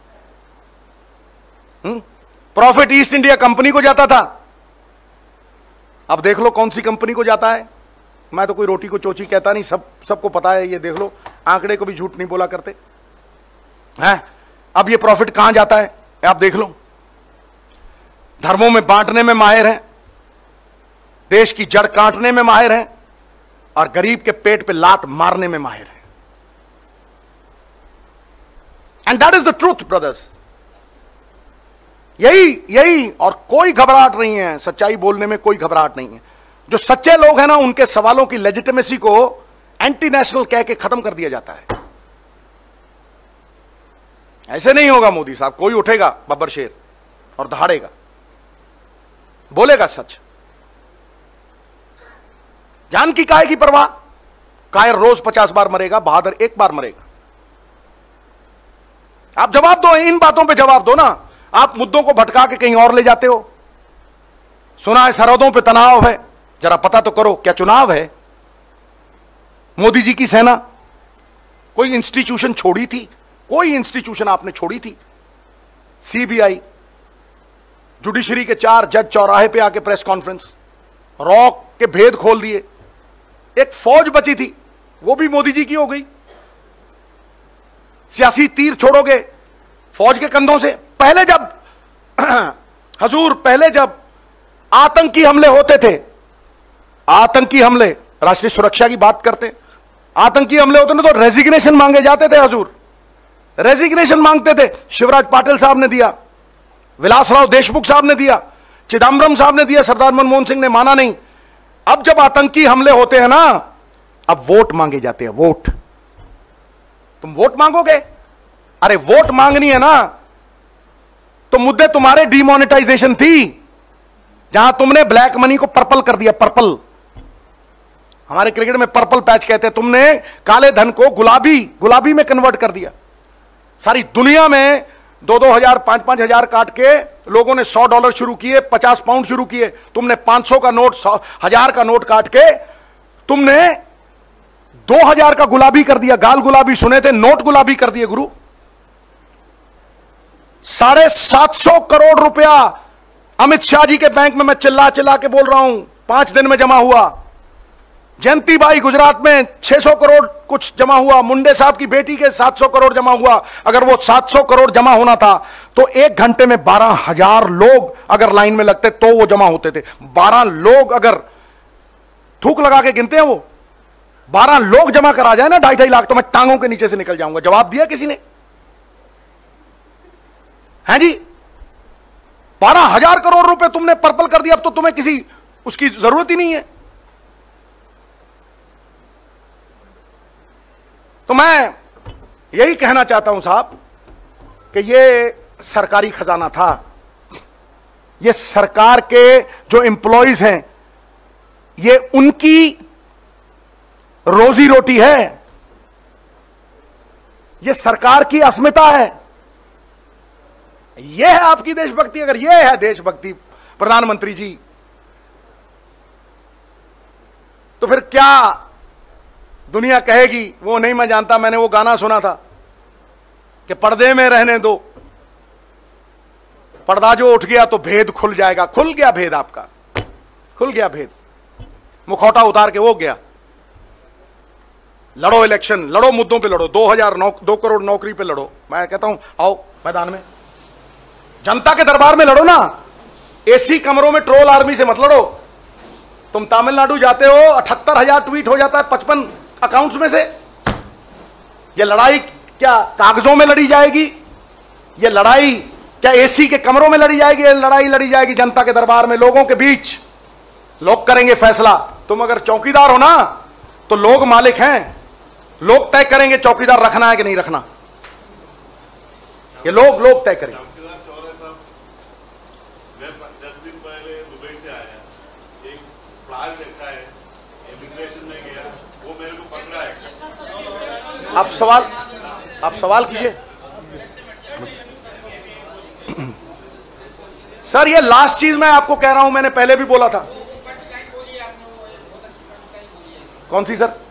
Hmm profit East India Company को जाता था, अब देख लो कौन सी कंपनी को जाता है। मैं तो कोई रोटी को चोची कहता नहीं, सब सबको पता है। ये देख लो, आंकड़े को भी झूठ नहीं बोला करते हैं। अब ये प्रॉफिट कहां जाता है आप देख लो। धर्मों में बांटने में माहिर हैं, देश की जड़ काटने में माहिर हैं, और गरीब के पेट पे लात मारने में माहिर हैं। And that is the truth brothers. यही यही और कोई घबराहट नहीं है, सच्चाई बोलने में कोई घबराहट नहीं है। जो सच्चे लोग हैं ना, उनके सवालों की लेजिटिमेसी को एंटी नेशनल कह के खत्म कर दिया जाता है। ऐसे नहीं होगा मोदी साहब। कोई उठेगा बब्बर शेर और दहाड़ेगा, बोलेगा सच। जान की काय की परवाह? कायर रोज पचास बार मरेगा, बहादुर एक बार मरेगा। आप जवाब दो, इन बातों पे जवाब दो ना। आप मुद्दों को भटका के कहीं और ले जाते हो। सुना है सरहदों पे तनाव है, जरा पता तो करो क्या चुनाव है? मोदी जी की सेना कोई इंस्टीट्यूशन छोड़ी थी? कोई इंस्टीट्यूशन आपने छोड़ी थी? सीबीआई, जुडिशरी के चार जज चौराहे पे आके प्रेस कॉन्फ्रेंस, रॉक के भेद खोल दिए। एक फौज बची थी, वो भी मोदी जी की हो गई। सियासी तीर छोड़ोगे फौज के कंधों से? पहले जब हजूर पहले जब आतंकी हमले होते थे, आतंकी हमले, राष्ट्रीय सुरक्षा की बात करते, आतंकी हमले होते ना तो रेजिग्नेशन मांगे जाते थे हजूर, रेजिग्नेशन मांगते थे। शिवराज पाटिल साहब ने दिया, विलासराव देशमुख साहब ने दिया, चिदम्बरम साहब ने दिया, सरदार मनमोहन सिंह ने माना नहीं। अब जब आतंकी हमले होते हैं ना, अब वोट मांगे जाते हैं, वोट। तुम वोट मांगोगे? अरे वोट मांगनी है ना तो मुद्दे तुम्हारे डिमोनेटाइजेशन थी, जहां तुमने ब्लैक मनी को पर्पल कर दिया। पर्पल, हमारे क्रिकेट में पर्पल पैच कहते हैं। तुमने काले धन को गुलाबी गुलाबी में कन्वर्ट कर दिया। सारी दुनिया में दो दो हजार पांच पांच हजार काट के लोगों ने सौ डॉलर शुरू किए, पचास पाउंड शुरू किए। तुमने पांच सौ का नोट, सौ हजार का नोट काट के तुमने दो हजार का गुलाबी कर दिया। गाल गुलाबी सुने थे, नोट गुलाबी कर दिए गुरु। साढ़े सात सौ करोड़ रुपया अमित शाह जी के बैंक में, मैं चिल्ला चिल्ला के बोल रहा हूं, पांच दिन में जमा हुआ। जयंती बाई गुजरात में छह सौ करोड़ कुछ जमा हुआ। मुंडे साहब की बेटी के सात सौ करोड़ जमा हुआ। अगर वो सात सौ करोड़ जमा होना था तो एक घंटे में बारह हजार लोग अगर लाइन में लगते तो वो जमा होते थे। बारह लोग अगर थूक लगा के गिनते हैं, वो बारह लोग जमा करा जाए ना ढाई ढाई लाख, तो मैं टांगों के नीचे से निकल जाऊंगा। जवाब दिया किसी ने? हैं जी, बारह हजार करोड़ रुपए तुमने पर्पल कर दिया। अब तो तुम्हें किसी उसकी जरूरत ही नहीं है। तो मैं यही कहना चाहता हूं साहब कि ये सरकारी खजाना था, ये सरकार के जो एम्प्लॉइज हैं, ये उनकी रोजी रोटी है, ये सरकार की अस्मिता है। ये है आपकी देशभक्ति। अगर ये है देशभक्ति प्रधानमंत्री जी, तो फिर क्या दुनिया कहेगी? वो नहीं मैं जानता। मैंने वो गाना सुना था कि पर्दे में रहने दो, पर्दा जो उठ गया तो भेद खुल जाएगा। खुल गया भेद, आपका खुल गया भेद। मुखौटा उतार के वो गया। लड़ो इलेक्शन, लड़ो मुद्दों पे लड़ो। दो हजार नौ दो करोड़ नौकरी पे लड़ो। मैं कहता हूं आओ मैदान में, जनता के दरबार में लड़ो ना। एसी कमरों में ट्रोल आर्मी से मत लड़ो। तुम तमिलनाडु जाते हो, अठहत्तर हजार ट्वीट हो जाता है पचपन अकाउंट्स में से। यह लड़ाई क्या कागजों में लड़ी जाएगी? यह लड़ाई क्या एसी के कमरों में लड़ी जाएगी? यह लड़ाई लड़ी जाएगी जनता के दरबार में, लोगों के बीच। लोग करेंगे फैसला। तुम अगर चौकीदार हो ना तो लोग मालिक हैं। लोग तय करेंगे चौकीदार रखना है कि नहीं रखना। ये लोग लोग तय करेंगे। दस दिन पहले दुबई से आया, एक फ्लैग देखा है, इमिग्रेशन में गया, वो मेरे को पकड़ा है। आप सवाल आप सवाल कीजिए सर। ये लास्ट चीज मैं आपको कह रहा हूं, मैंने पहले भी बोला था। कौन सी सर?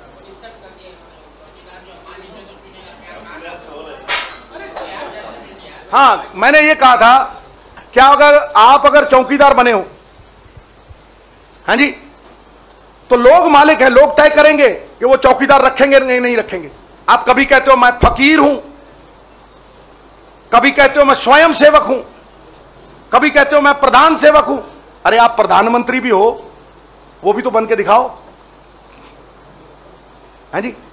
हाँ, मैंने ये कहा था, क्या अगर आप अगर चौकीदार बने हो, हाँ जी, तो लोग मालिक हैं। लोग तय करेंगे कि वो चौकीदार रखेंगे नहीं नहीं रखेंगे। आप कभी कहते हो मैं फकीर हूं, कभी कहते हो मैं स्वयं सेवक हूं, कभी कहते हो मैं प्रधान सेवक हूं। अरे आप प्रधानमंत्री भी हो, वो भी तो बन के दिखाओ। हाँ जी,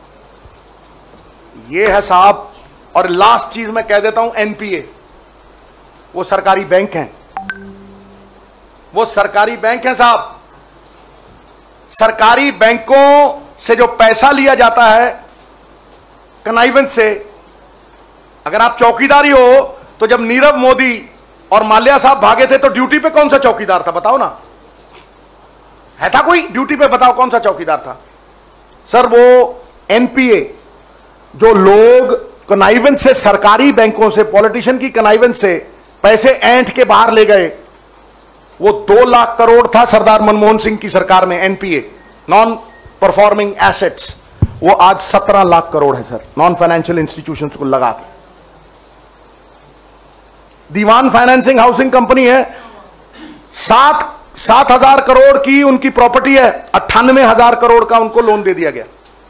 ये है साहब। और लास्ट चीज मैं कह देता हूं, एनपीए, वो सरकारी बैंक हैं, वो सरकारी बैंक हैं साहब। सरकारी बैंकों से जो पैसा लिया जाता है कनाइवेंस से, अगर आप चौकीदारी हो तो जब नीरव मोदी और माल्या साहब भागे थे तो ड्यूटी पे कौन सा चौकीदार था? बताओ ना, है था कोई ड्यूटी पे? बताओ कौन सा चौकीदार था? सर वो एनपीए, जो लोग कनाइवेंस से, सरकारी बैंकों से, पॉलिटिशियन की कनाइवेंस से पैसे ऐंठ के बाहर ले गए, वो दो लाख करोड़ था सरदार मनमोहन सिंह की सरकार में। एनपीए, नॉन परफॉर्मिंग एसेट्स, वो आज सत्रह लाख करोड़ है सर, नॉन फाइनेंशियल इंस्टीट्यूशंस को लगा के। दीवान फाइनेंसिंग हाउसिंग कंपनी है, सात सात हजार करोड़ की उनकी प्रॉपर्टी है, अट्ठानवे हजार करोड़ का उनको लोन दे दिया गया।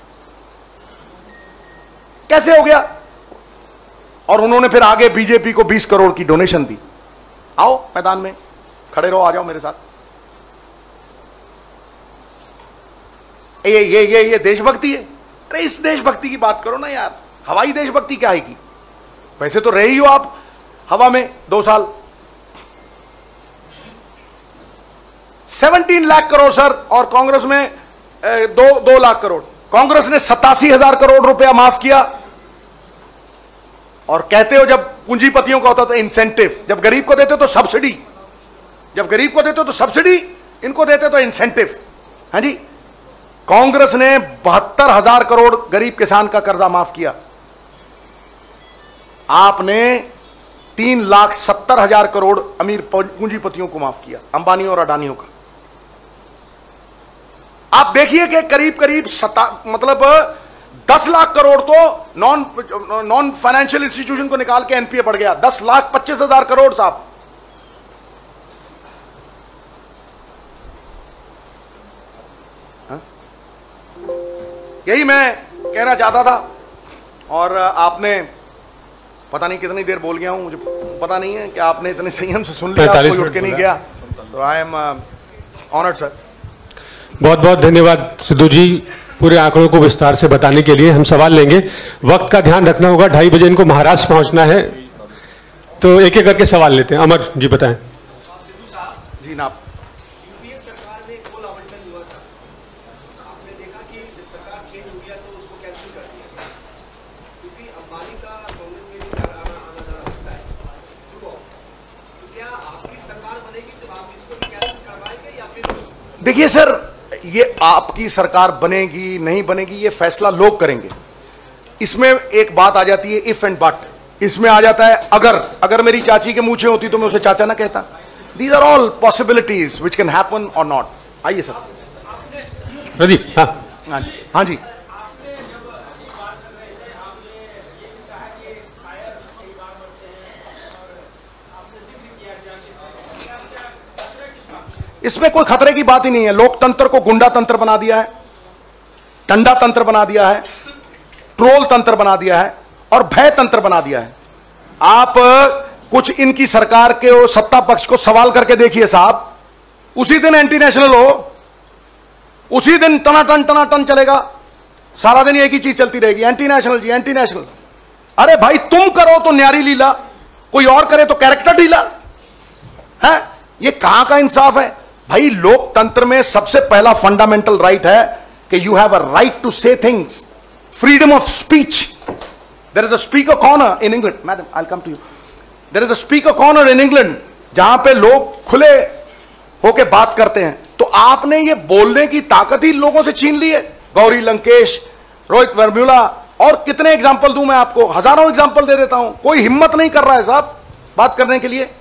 कैसे हो गया? और उन्होंने फिर आगे बीजेपी को बीस करोड़ की डोनेशन दी। आओ मैदान में खड़े रहो, आ जाओ मेरे साथ। ये ये ये ये देशभक्ति है। अरे इस देशभक्ति की बात करो ना यार। हवाई देशभक्ति क्या है की? वैसे तो रहे ही हो आप हवा में दो साल। सत्रह लाख करोड़ सर, और कांग्रेस में दो दो लाख करोड़। कांग्रेस ने सतासी हजार करोड़ रुपया माफ किया, और कहते हो जब पूंजीपतियों का होता था इंसेंटिव, जब गरीब को देते हो तो सब्सिडी, जब गरीब को देते हो तो सब्सिडी, इनको देते तो इंसेंटिव। हाँ जी, कांग्रेस ने बहत्तर हजार करोड़ गरीब किसान का कर्जा माफ किया, आपने तीन लाख सत्तर हजार करोड़ अमीर पूंजीपतियों को माफ किया, अंबानी और अडानियों का। आप देखिए कि करीब करीब सता मतलब दस लाख करोड़ तो नॉन नॉन फाइनेंशियल इंस्टीट्यूशन को निकाल के एनपीए बढ़ गया, दस लाख पच्चीस हजार करोड़ साहब। यही मैं कहना चाहता था, और आपने पता नहीं कितनी देर बोल गया हूं, मुझे पता नहीं है कि आपने इतने संयम से सुन लिया, कोई उठ के नहीं गया, तो आई एम ऑनर्ड सर। बहुत बहुत धन्यवाद सिद्धू जी, पूरे आंकड़ों को विस्तार से बताने के लिए। हम सवाल लेंगे, वक्त का ध्यान रखना होगा, ढाई बजे इनको महाराष्ट्र पहुंचना है, तो एक एक करके सवाल लेते हैं। अमर जी बताएं। जी ना, देखिए सर, ये आपकी सरकार बनेगी नहीं बनेगी ये फैसला लोग करेंगे। इसमें एक बात आ जाती है इफ एंड बट, इसमें आ जाता है अगर अगर मेरी चाची के मूछें होती तो मैं उसे चाचा ना कहता। These are all possibilities which can happen और नॉट। आइए सर। प्रदीप। हाँ हाँ जी, हाँ जी। इसमें कोई खतरे की बात ही नहीं है। लोकतंत्र को गुंडा तंत्र बना दिया है, टंडा तंत्र बना दिया है, ट्रोल तंत्र बना दिया है और भय तंत्र बना दिया है। आप कुछ इनकी सरकार के सत्ता पक्ष को सवाल करके देखिए साहब, उसी दिन एंटी नेशनल हो, उसी दिन टनाटन टनाटन चलेगा, सारा दिन एक ही चीज चलती रहेगी, एंटी नेशनल जी एंटी नेशनल। अरे भाई तुम करो तो न्यारी लीला, कोई और करे तो कैरेक्टर ढीला है। ये कहां का इंसाफ है भाई? लोकतंत्र में सबसे पहला फंडामेंटल राइट है कि you have a right to say things, freedom of speech. There is a speaker corner in England, madam I will come to you. There is a speaker corner in England जहां पे लोग खुले होके बात करते हैं। तो आपने ये बोलने की ताकत ही लोगों से छीन ली है। गौरी लंकेश, रोहित वर्म्युला, और कितने एग्जाम्पल दूं मैं आपको, हजारों एग्जाम्पल दे देता हूं। कोई हिम्मत नहीं कर रहा है साहब बात करने के लिए।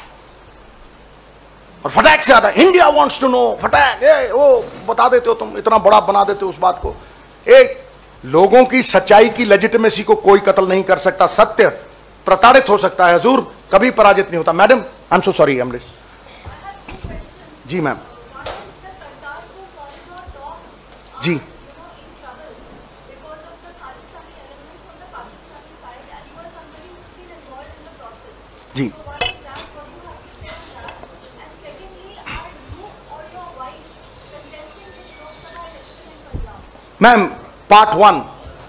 और फटाक से आता है इंडिया वांट्स टू नो, फटाक ए, वो बता देते हो तुम, इतना बड़ा बना देते हो उस बात को। एक लोगों की सच्चाई की लेजिटिमेसी को कोई कत्ल नहीं कर सकता। सत्य प्रताड़ित हो सकता है, हुजूर कभी पराजित नहीं होता। Madam I am so sorry Amrish ji. Ma'am जी, जी ma'am, part one,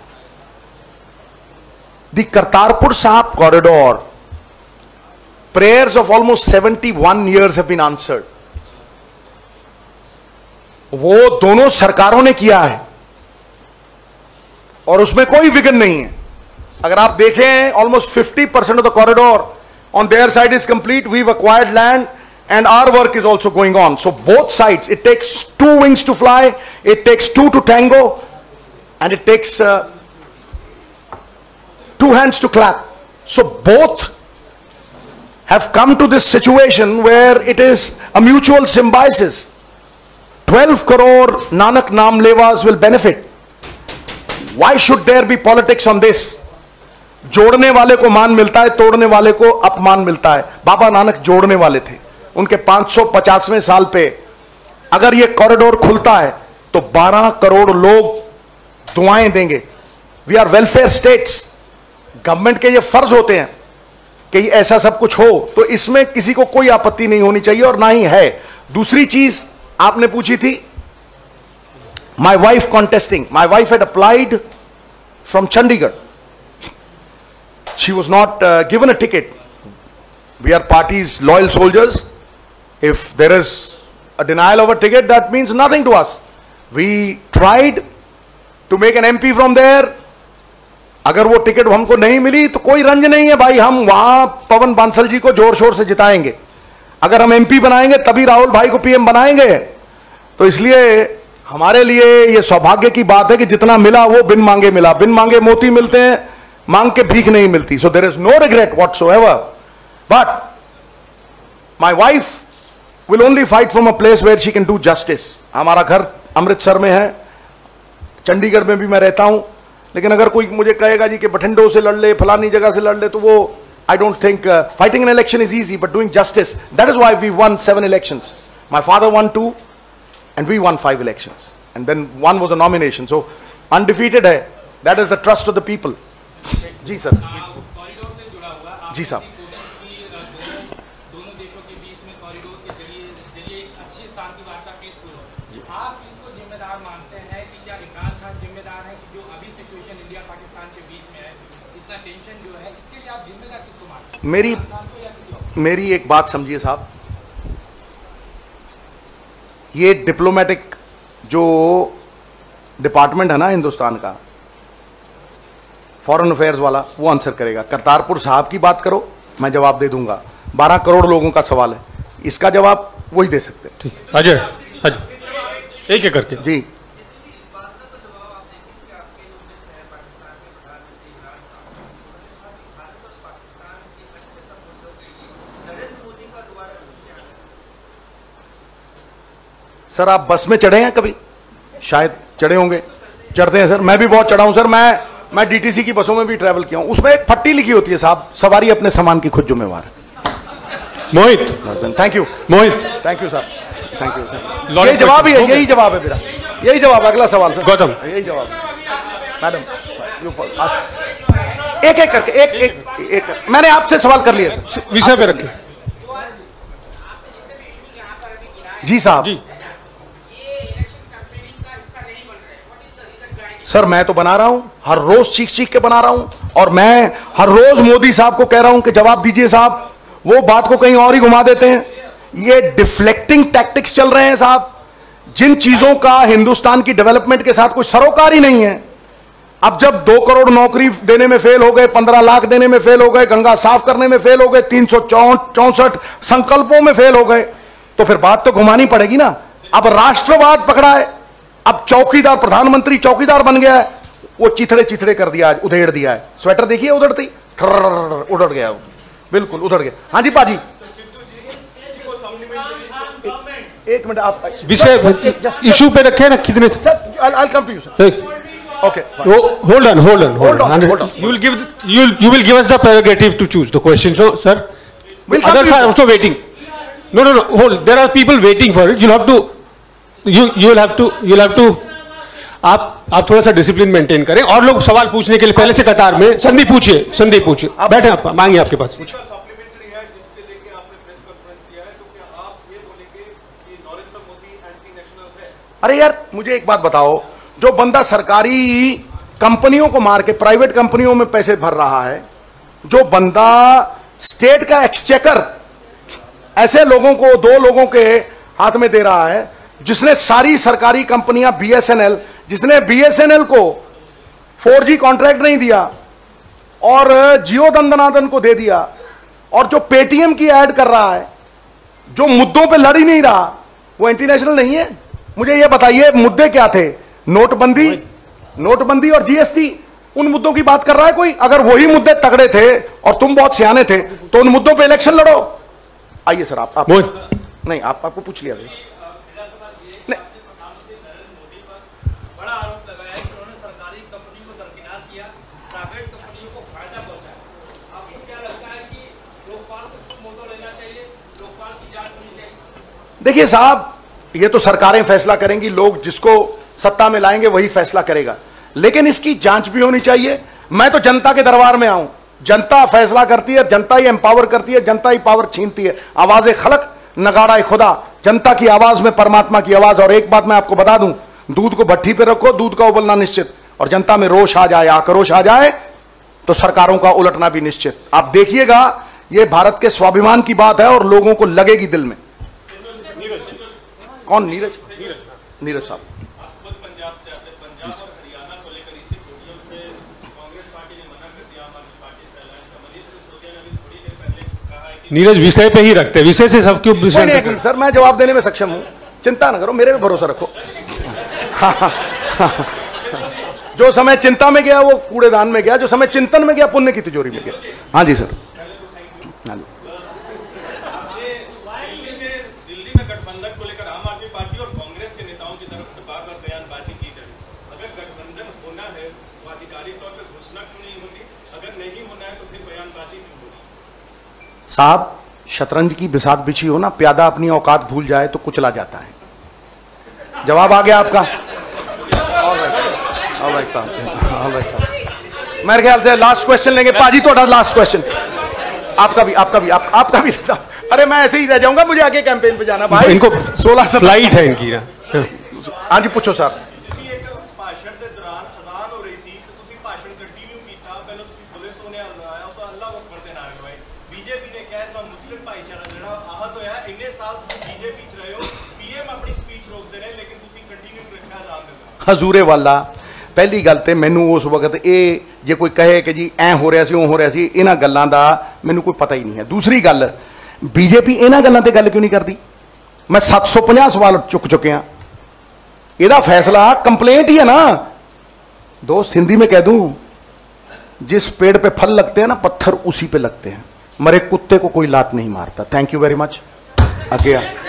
the Kartarpur Sahib corridor, prayers of almost seventy-one years have been answered. वो दोनों सरकारों ने किया है और उसमें कोई विघ्न नहीं है। अगर आप देखें almost fifty percent of the corridor on their side is complete. We've acquired land and our work is also going on. So both sides, it takes two wings to fly, it takes two to tango, and it takes uh, two hands to clap. So both have come to this situation where it is a mutual symbiosis. twelve crore Nanak Naam Levas will benefit. Why should there be politics on this? जोड़ने वाले को मान मिलता है, तोड़ने वाले को अपमान मिलता है। बाबा नानक जोड़ने वाले थे, उनके पांच सौ पचासवें साल पे अगर ये कॉरिडोर खुलता है तो बारह करोड़ लोग दुआएं देंगे। We are welfare states, government के ये फर्ज होते हैं कि ऐसा सब कुछ हो, तो इसमें किसी को कोई आपत्ति नहीं होनी चाहिए और ना ही है। दूसरी चीज आपने पूछी थी, my wife contesting, my wife had applied from Chandigarh. She was not uh, given a ticket. We are parties, loyal soldiers. If there is a denial of a ticket, that means nothing to us. We tried to make an M P from there. अगर वो ticket हमको नहीं मिली तो कोई रंज नहीं है भाई, हम वहां पवन बांसल जी को जोर शोर से जिताएंगे। अगर हम एमपी बनाएंगे तभी राहुल भाई को पीएम बनाएंगे। तो इसलिए हमारे लिए ये सौभाग्य की बात है कि जितना मिला वो बिन मांगे मिला। बिन मांगे मोती मिलते हैं, मांग के भीख नहीं मिलती। So there is no regret whatsoever, but my wife will only fight from a place where she can do justice. हमारा घर अमृतसर में है, चंडीगढ़ में भी मैं रहता हूं, लेकिन अगर कोई मुझे कहेगा जी कि बठिंडों से लड़ ले, फलानी जगह से लड़ ले, तो वो I don't think fighting an election is easy, but doing justice, that is why we won seven elections. My father won two and we won five elections, and then one was a nomination, so undefeated hai, that is the trust of the people. जी sir. Corridor से जुड़ा हुआ जी साहब। दोनों देशों के बीच में corridor के जरिए जरिए एक अच्छी शांति वार्ता पीसफुल हो, आप इसको जिम्मेदार मानते हैं कि क्या इमरान खान जिम्मेदार है कि जो अभी सिचुएशन इंडिया पाकिस्तान के बीच में है, इतना टेंशन जो है, इसके लिए आप जिम्मेदार किसको मानते हैं? मेरी मेरी एक बात समझिए साहब, ये डिप्लोमेटिक जो डिपार्टमेंट है ना हिंदुस्तान का, फॉरेन अफेयर्स वाला, वो आंसर करेगा। करतारपुर साहब की बात करो, मैं जवाब दे दूंगा। बारह करोड़ लोगों का सवाल है, इसका जवाब वही दे सकते हैं। ठीक, अजय अजय एक एक करके जी। सर आप बस में चढ़े हैं कभी? शायद चढ़े होंगे, चढ़ते हैं सर, मैं भी बहुत चढ़ा हूं सर। मैं मैं डीटीसी की बसों में भी ट्रैवल किया हूं, उसमें एक फट्टी लिखी होती है साहब, सवारी अपने सामान की खुद जिम्मेवार है। Mohit, thank you Mohit, thank you sir, thank you sir. यही जवाब ही है, यही जवाब है मेरा, यही जवाब। अगला सवाल सर। गौतम, यही जवाब मैडम, एक एक करके, एक एक एक मैंने आपसे सवाल कर लिया सर, विषय पे रखे। जी साहब। जी सर मैं तो बना रहा हूं, हर रोज चीख चीख के बना रहा हूं, और मैं हर रोज मोदी साहब को कह रहा हूं कि जवाब दीजिए साहब, वो बात को कहीं और ही घुमा देते हैं। ये डिफ्लेक्टिंग टैक्टिक्स चल रहे हैं साहब, जिन चीजों का हिंदुस्तान की डेवलपमेंट के साथ कोई सरोकार ही नहीं है। अब जब दो करोड़ नौकरी देने में फेल हो गए, पंद्रह लाख देने में फेल हो गए, गंगा साफ करने में फेल हो गए, तीन सौ चौसठ संकल्पों में फेल हो गए, तो फिर बात तो घुमानी पड़ेगी ना। अब राष्ट्रवाद पकड़ा है, अब चौकीदार, प्रधानमंत्री चौकीदार बन गया है, वो चिथड़े चिथड़े कर दिया, उधेड़ दिया है। स्वेटर देखिए उधड़ती, उधड़ गया, बिल्कुल उधड़ गया। हाँ जी पाजी, एक मिनट आप विषय इशू पे रखे ना कितने sir. I come to you sir. Okay, hold on hold on Hold on, hold on. You will give you you will give us the prerogative to choose the question, so sir others are also waiting. No no no hold, there are people waiting for it. You'll have to you you will have to you'll have to आप आप थोड़ा सा discipline maintain करें, और लोग सवाल पूछने के लिए पहले से कतार में। संदीप पूछिए, संदीप पूछिए, आप बैठे, आप मांगिए, आपके पास। सप्लीमेंट्री है जिसके लेके आपने प्रेस कॉन्फ्रेंस किया है, तो क्या आप ये बोलेंगे कि नरेंद्र मोदी एंटी नेशनल है? अरे यार मुझे एक बात बताओ, जो बंदा सरकारी कंपनियों को मार के प्राइवेट कंपनियों में पैसे भर रहा है, जो बंदा स्टेट का एक्सचेकर ऐसे लोगों को, दो लोगों के हाथ में दे रहा है, जिसने सारी सरकारी कंपनियां, बीएसएनएल, जिसने बीएसएनएल को फोर जी कॉन्ट्रैक्ट नहीं दिया और जियो दंदनादन को दे दिया, और जो पेटीएम की ऐड कर रहा है, जो मुद्दों पे लड़ ही नहीं रहा, वो एंटी नेशनल नहीं है? मुझे ये बताइए मुद्दे क्या थे? नोटबंदी, नोटबंदी और जीएसटी, उन मुद्दों की बात कर रहा है कोई? अगर वही मुद्दे तगड़े थे और तुम बहुत सियाने थे तो उन मुद्दों पे इलेक्शन लड़ो। आइए सर, आप, आप नहीं, आप आपको पूछ लिया था। बड़ा आरोप लगाया कि उन्होंने सरकारी कंपनी को दरकिनार किया, प्राइवेट कंपनियों को फायदा पहुंचाया। आपको क्या लगता है कि लोकपाल को सुमोटो लेना चाहिए, लोकपाल की जांच होनी चाहिए? देखिए साहब, ये तो सरकारें फैसला करेंगी, लोग जिसको सत्ता में लाएंगे वही फैसला करेगा, लेकिन इसकी जांच भी होनी चाहिए। मैं तो जनता के दरबार में आऊं, जनता फैसला करती है, जनता ही एम्पावर करती है, जनता ही पावर छीनती है। आवाज़ खलक नगाड़ा खुदा, जनता की आवाज में परमात्मा की आवाज। और एक बात मैं आपको बता दूं, दूध को भट्टी पे रखो, दूध का उबलना निश्चित, और जनता में रोष आ जाए, आक्रोश आ जाए, तो सरकारों का उलटना भी निश्चित। आप देखिएगा, ये भारत के स्वाभिमान की बात है और लोगों को लगेगी दिल में। कौन? नीरज, नीरज साहब। आप खुद पंजाब से आते हैं, पंजाब और हरियाणा को लेकर इसी पीडीएम से कांग्रेस पार्टी ने नीरज विषय पे ही रखते हैं, विषय से सब क्यों विषय नहीं, नहीं, सर मैं जवाब देने में सक्षम हूं, चिंता ना करो, मेरे पे भरोसा रखो। हाँ, हाँ, हाँ, जो समय चिंता में गया वो कूड़ेदान में गया, जो समय चिंतन में गया पुण्य की तिजोरी में गया। हाँ जी सर। हाँ, दिल्ली में गठबंधन को लेकर आम आदमी पार्टी और कांग्रेस के नेताओं की तरफ से बार बार बयानबाजी की जा रही है। अगर गठबंधन होना है तो आधिकारिक तौर पर घोषणा क्यों नहीं होगी? अगर नहीं होना है तो फिर बयानबाजी क्यों होगी? साहब, शतरंज की बिसात बिछी हो ना, प्यादा अपनी औकात भूल जाए तो कुचला जाता है। जवाब आ गया आपका? ऑलराइट साहब, ऑलराइट साहब, मेरे ख्याल से लास्ट क्वेश्चन लेंगे। पाजी तो लास्ट क्वेश्चन आपका भी, आपका भी, आप, आपका भी। अरे मैं ऐसे ही रह जाऊंगा, मुझे आगे कैंपेन पे जाना भाई। इनको सोलह से फ्लाइट है इनकी ना। हाँ जी पूछो साहब। हजूरे वाला पहली गल तो मैनू उस वक्त ये जे कोई कहे कि जी ऐ हो रहा सी, हो रहा सी, इन्हां गल्लां दा मैनू कोई पता ही नहीं है। दूसरी गल, बीजेपी इन्हां गल्लां ते गल क्यों नहीं करती? मैं सत्त सौ पचास सवाल चुक चुके हैं, यदा फैसला कंप्लेंट ही है ना। दोस्त हिंदी में कह दूं, जिस पेड़ पे फल लगते हैं ना, पत्थर उसी पे लगते हैं। मरे कुत्ते को कोई लात नहीं मारता। Thank you very much. आगे